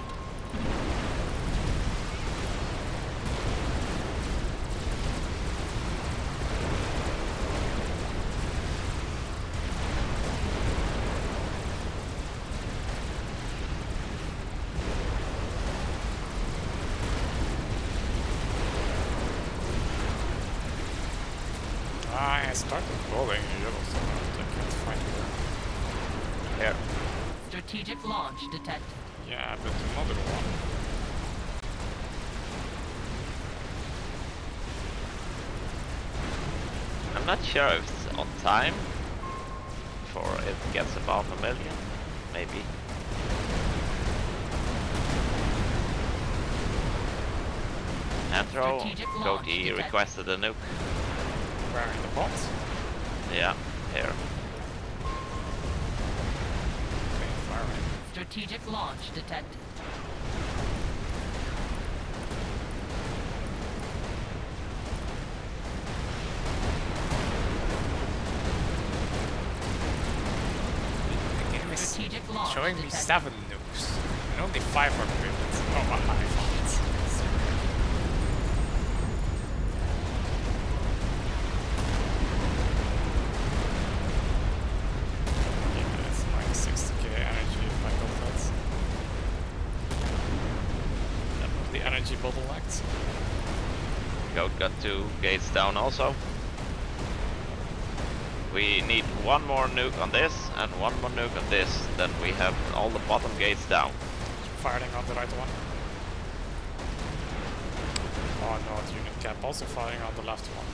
Speaker 2: I started rolling yellow, so I can't find it.
Speaker 3: Here.
Speaker 6: Strategic launch detected.
Speaker 2: Yeah, but another one.
Speaker 3: I'm not sure if it's on time before it gets above 1 million. Maybe. Centro,
Speaker 6: Strategic launch
Speaker 3: Goatee
Speaker 6: detected.
Speaker 3: requested a nuke.
Speaker 2: Where in the box?
Speaker 3: Yeah, here.
Speaker 2: Okay, firing.
Speaker 6: Strategic launch detected.
Speaker 2: The game is
Speaker 6: Strategic launch
Speaker 2: showing me
Speaker 6: detected.
Speaker 2: 7 nukes. And only 5 are built. Oh, my high five. It's minus 60k energy if I go that. That was the energy bottlenecked.
Speaker 3: Goat got 2 gates down also. We need one more nuke on this and one more nuke on this. Then we have all the bottom gates down.
Speaker 2: Firing on the right one. Oh no, the unit cap also firing on the left one.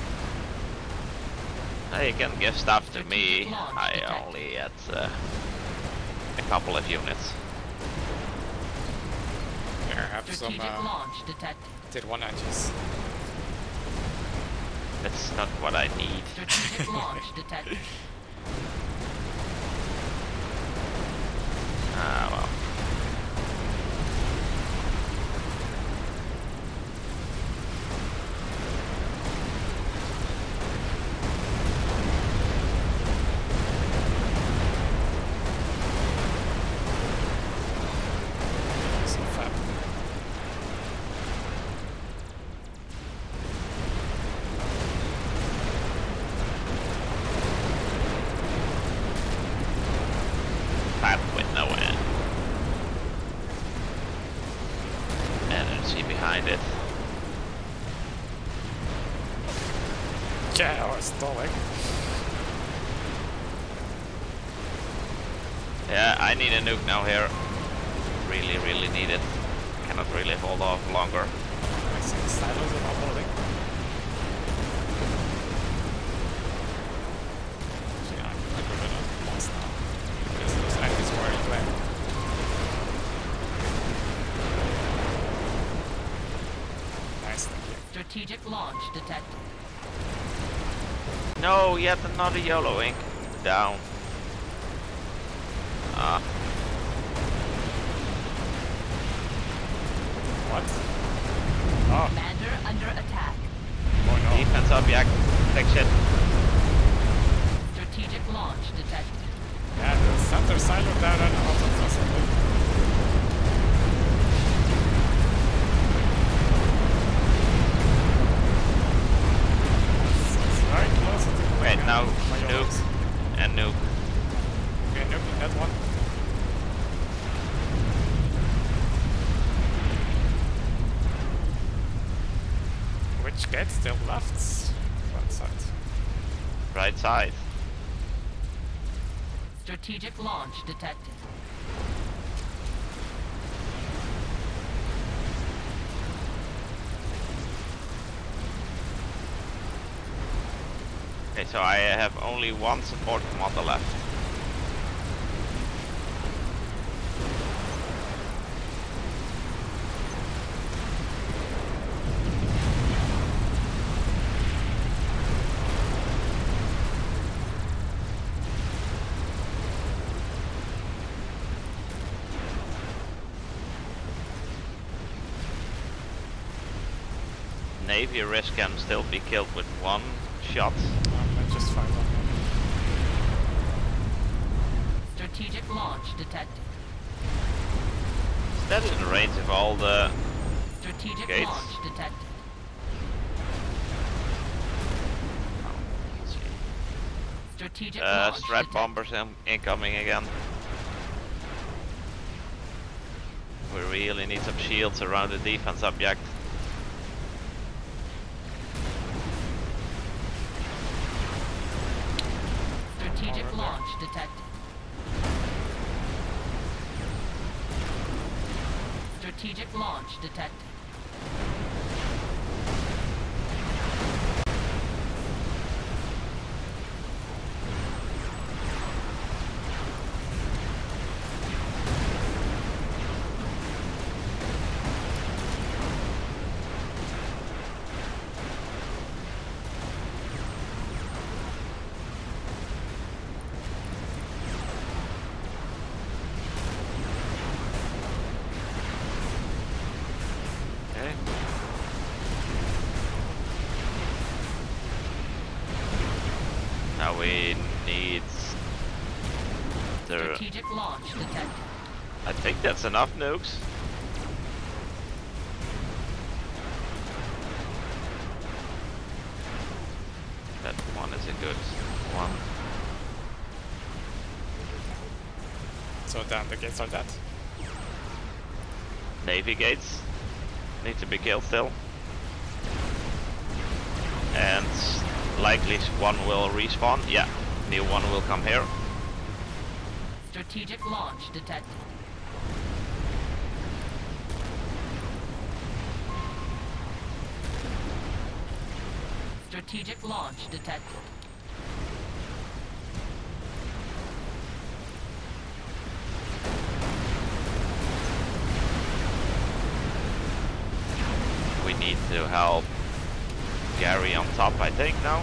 Speaker 3: Now you can give stuff to me. I only had a couple of units.
Speaker 2: Here, I have some
Speaker 6: Strategic launch detected.
Speaker 2: did 1 edges.
Speaker 3: That's not what I need.
Speaker 6: Strategic launch detected.
Speaker 3: Ah, well.
Speaker 2: So fab.
Speaker 3: Fat with no end. Energy behind it.
Speaker 2: Yeah, I was stalling.
Speaker 3: Yeah, I need a nuke now here. Really, really need it. Cannot really hold off longer.
Speaker 2: I see the silos in our building. Actually, I'm gonna go to the boss now. Because those enemies were already playing. Nice, thank you.
Speaker 6: Strategic launch detected.
Speaker 3: No, yet another YOLO ink. Down. Ah,
Speaker 2: What? Oh,
Speaker 6: Commander under attack.
Speaker 2: oh no.
Speaker 3: defense object. Section.
Speaker 6: Strategic launch detected.
Speaker 2: Yeah, the center silo down and out of assembly. It's very close to the
Speaker 3: Wait, now
Speaker 2: my
Speaker 3: nuke
Speaker 2: yolos.
Speaker 3: and nuke.
Speaker 2: Okay, nuking that one. Which gate still left? Right side.
Speaker 3: Right side.
Speaker 6: Strategic launch detected.
Speaker 3: Okay, so I have only one support commander left. Navy risk can still be killed with one shot.
Speaker 2: I just fired one.
Speaker 6: Strategic launch detected.
Speaker 3: That is in the range of all the
Speaker 6: Strategic
Speaker 3: Gates.
Speaker 6: launch detected. Strategic launch
Speaker 3: strat
Speaker 6: detected.
Speaker 3: bombers incoming again. We really need some shields around the defense object.
Speaker 6: Strategic launch detected. Strategic launch detected. detected.
Speaker 3: I think that's enough nukes. That one is a good one.
Speaker 2: So then the gates are dead.
Speaker 3: Navy gates need to be killed still. And likely one will respawn. Yeah, new one will come here.
Speaker 6: Strategic launch detected. Strategic launch detected.
Speaker 3: We need to help Gary on top, I think, now.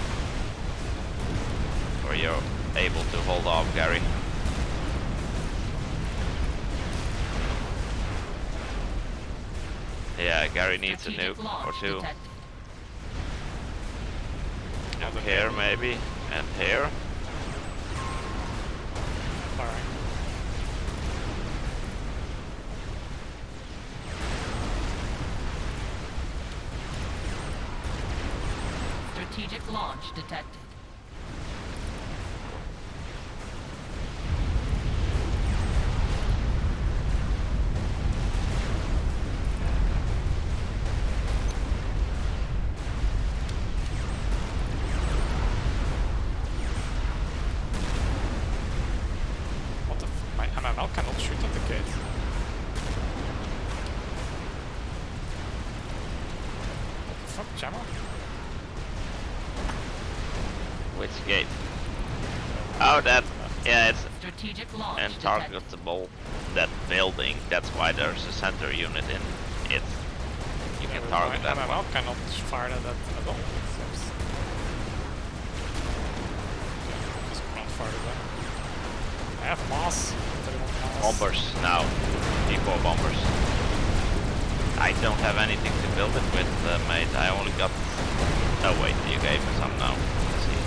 Speaker 3: Or you're able to hold off Gary. Yeah, Gary needs a
Speaker 6: Strategic
Speaker 3: nuke or
Speaker 6: launch
Speaker 3: two.
Speaker 6: detected.
Speaker 2: Yeah, the
Speaker 3: Here maybe, and here.
Speaker 2: firing.
Speaker 6: Strategic launch detected.
Speaker 2: What the my MML cannot shoot at the gate. What the fuck, Jammer?
Speaker 3: Which gate? Oh, that. Yeah, it's
Speaker 6: Strategic launch
Speaker 3: and
Speaker 6: detected.
Speaker 3: targetable. That building. That's why there's a center unit in it. You can
Speaker 2: Yeah,
Speaker 3: target
Speaker 2: my
Speaker 3: that one.
Speaker 2: MML cannot fire that at all. It seems. Yeah, just can't fire that. I have mass. Mass.
Speaker 3: Bombers now. T4 bombers. I don't have anything to build it with, mate. I only got. Oh wait, you gave me some now. Let's see.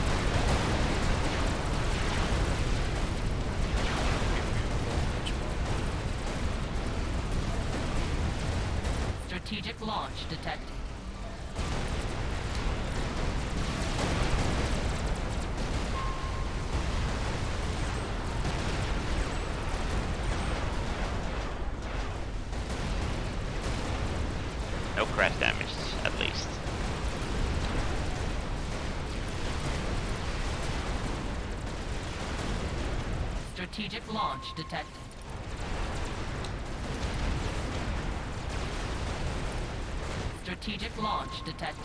Speaker 6: Strategic launch detected.
Speaker 3: No crash damage, at least.
Speaker 6: Strategic launch detected. Strategic launch detected.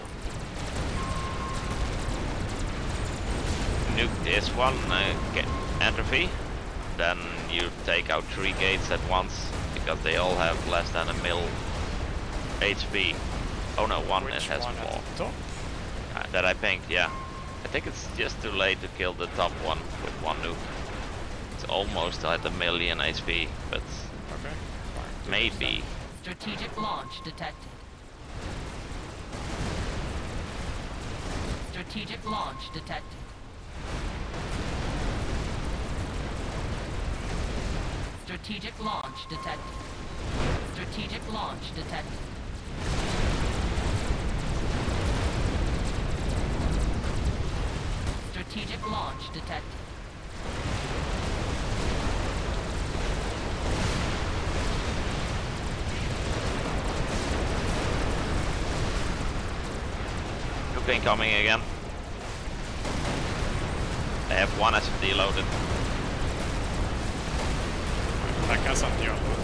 Speaker 3: Nuke this one, entropy. Then you take out 3 gates at once because they all have less than a mil HP. Oh no, one
Speaker 2: Which
Speaker 3: it has
Speaker 2: one
Speaker 3: more.
Speaker 2: at the top?
Speaker 3: That I pinged, yeah. I think it's just too late to kill the top one with 1 nuke. It's almost at a million HP, but
Speaker 2: Okay. Fine.
Speaker 3: maybe.
Speaker 6: Strategic launch detected. Strategic launch detected. Strategic launch detected. Strategic launch detected. Strategic launch detected.
Speaker 3: Nuke incoming again. They have 1 SMD loaded.
Speaker 2: That guy's on the other one.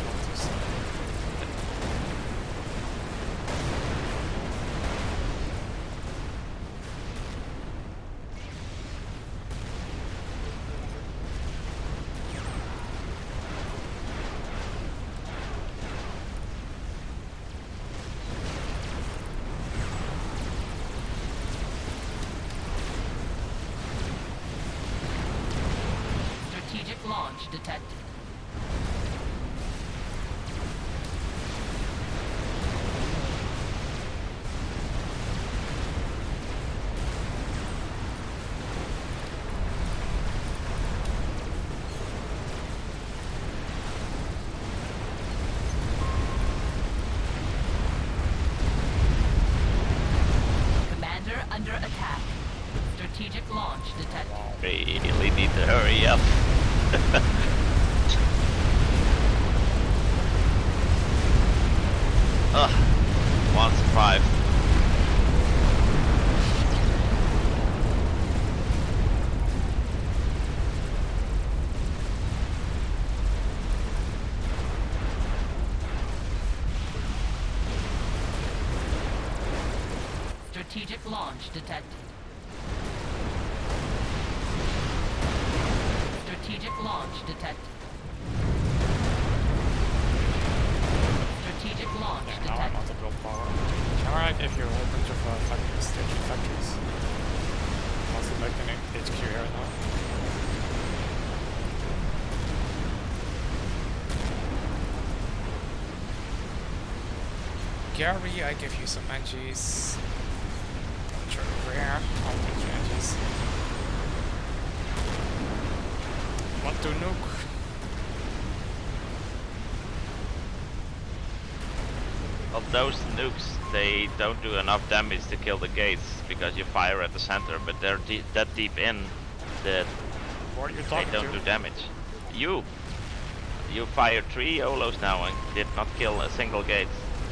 Speaker 6: Strategic launch detected.
Speaker 3: Hurry up. Ugh. 1 survive.
Speaker 6: Strategic launch detected. Strategic launch detected. Strategic launch
Speaker 2: Yeah, now I'm
Speaker 6: detected.
Speaker 2: out of build power. Can I give you a whole bunch of factories, station factories? Also like an HQ here now. Gary, I give you some Engis. Rare, I'll take you Engis. Want to nuke?
Speaker 3: Well, those nukes, they don't do enough damage to kill the gates because you fire at the center, but they're that deep in that
Speaker 2: What are you
Speaker 3: they
Speaker 2: talking
Speaker 3: don't
Speaker 2: to?
Speaker 3: do damage. You fired 3 YOLOs now and did not kill a single gate.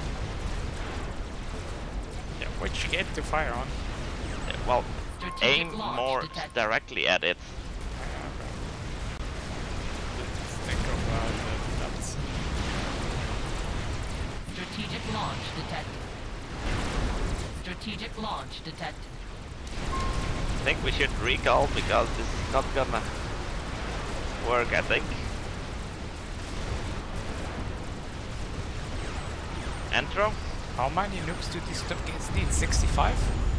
Speaker 2: Yeah, which gate to fire on?
Speaker 3: Well,
Speaker 6: Strategic
Speaker 3: aim
Speaker 6: launch
Speaker 3: more
Speaker 6: detected.
Speaker 3: directly at it.
Speaker 2: Let's think of that.
Speaker 6: Strategic launch detected. Strategic launch detected.
Speaker 3: I think we should recall because this is not gonna work, I think. Entro?
Speaker 2: How many nukes do these stuff gates need? 65?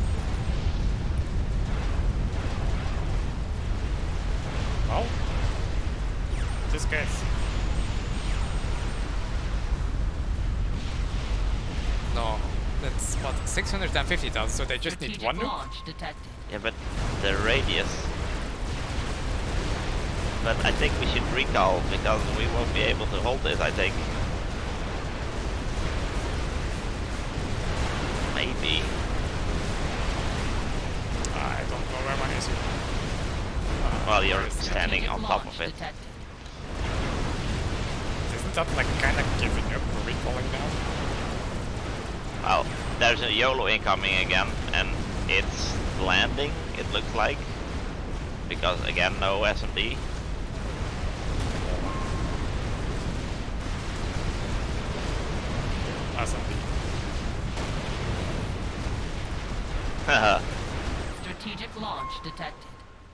Speaker 2: Well, this case. No, that's what, 650,000, so they just need
Speaker 6: Strategic
Speaker 2: one nuke?
Speaker 6: launch detected.
Speaker 3: Yeah, but the radius. But I think we should recall because we won't be able to hold this, I think. Maybe.
Speaker 2: I don't know where mine is.
Speaker 3: Well, you're
Speaker 2: where is it?
Speaker 3: standing
Speaker 6: Strategic
Speaker 3: on top
Speaker 6: launch
Speaker 3: of it.
Speaker 6: detected.
Speaker 2: Isn't that like kind of giving up or recalling now?
Speaker 3: Well, there's a YOLO incoming again, and it's landing, it looks like. Because again, no SMD.
Speaker 2: SMD.
Speaker 3: Haha.
Speaker 6: Strategic launch detected.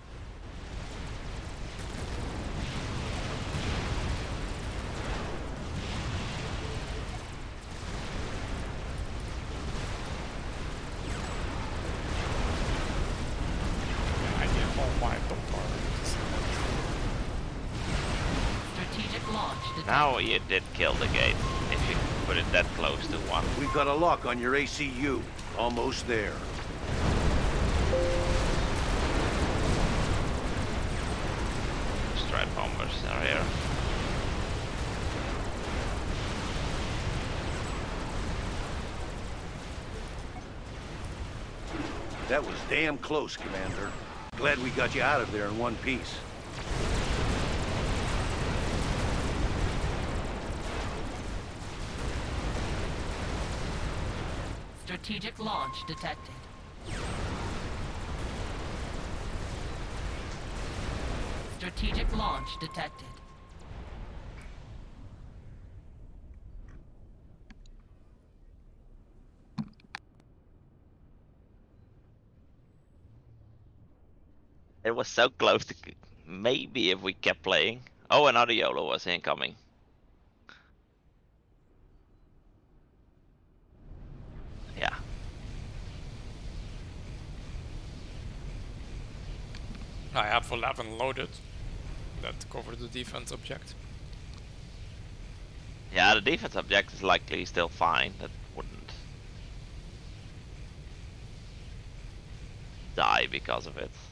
Speaker 2: I did all my don't
Speaker 6: Strategic launch detected.
Speaker 3: Now you did kill the gate, if you put it that close to one.
Speaker 5: We've got a lock on your ACU. Almost there.
Speaker 3: Strike bombers are here.
Speaker 5: That was damn close, Commander. Glad we got you out of there in one piece.
Speaker 6: Strategic launch detected. Strategic launch detected.
Speaker 3: It was so close to maybe if we kept playing. Oh, another YOLO was incoming. Yeah.
Speaker 2: I have 11 loaded that cover the defense object.
Speaker 3: Yeah, the defense object is likely still fine. That wouldn't die because of it.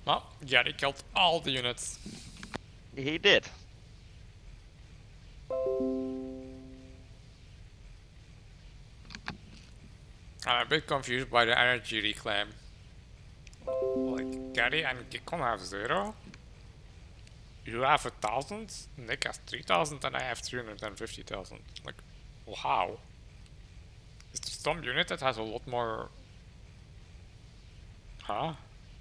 Speaker 2: Well, Gary killed all the units.
Speaker 3: He did.
Speaker 2: I'm a bit confused by the energy reclaim. Like, Gary and Gekon have 0. You have 1,000, Nick has 3,000, and I have 350,000. Like, wow. Is there some unit that has a lot more... Huh?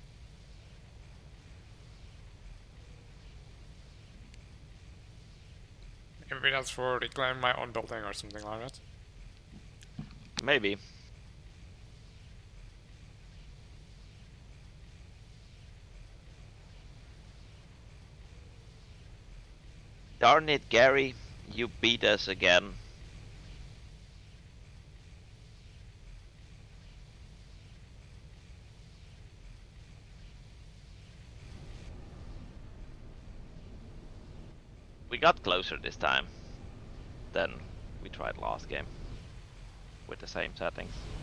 Speaker 2: Maybe that's for reclaiming my own building or something like that.
Speaker 3: Maybe. Darn it, Gary. You beat us again. We got closer this time than we tried last game with the same settings.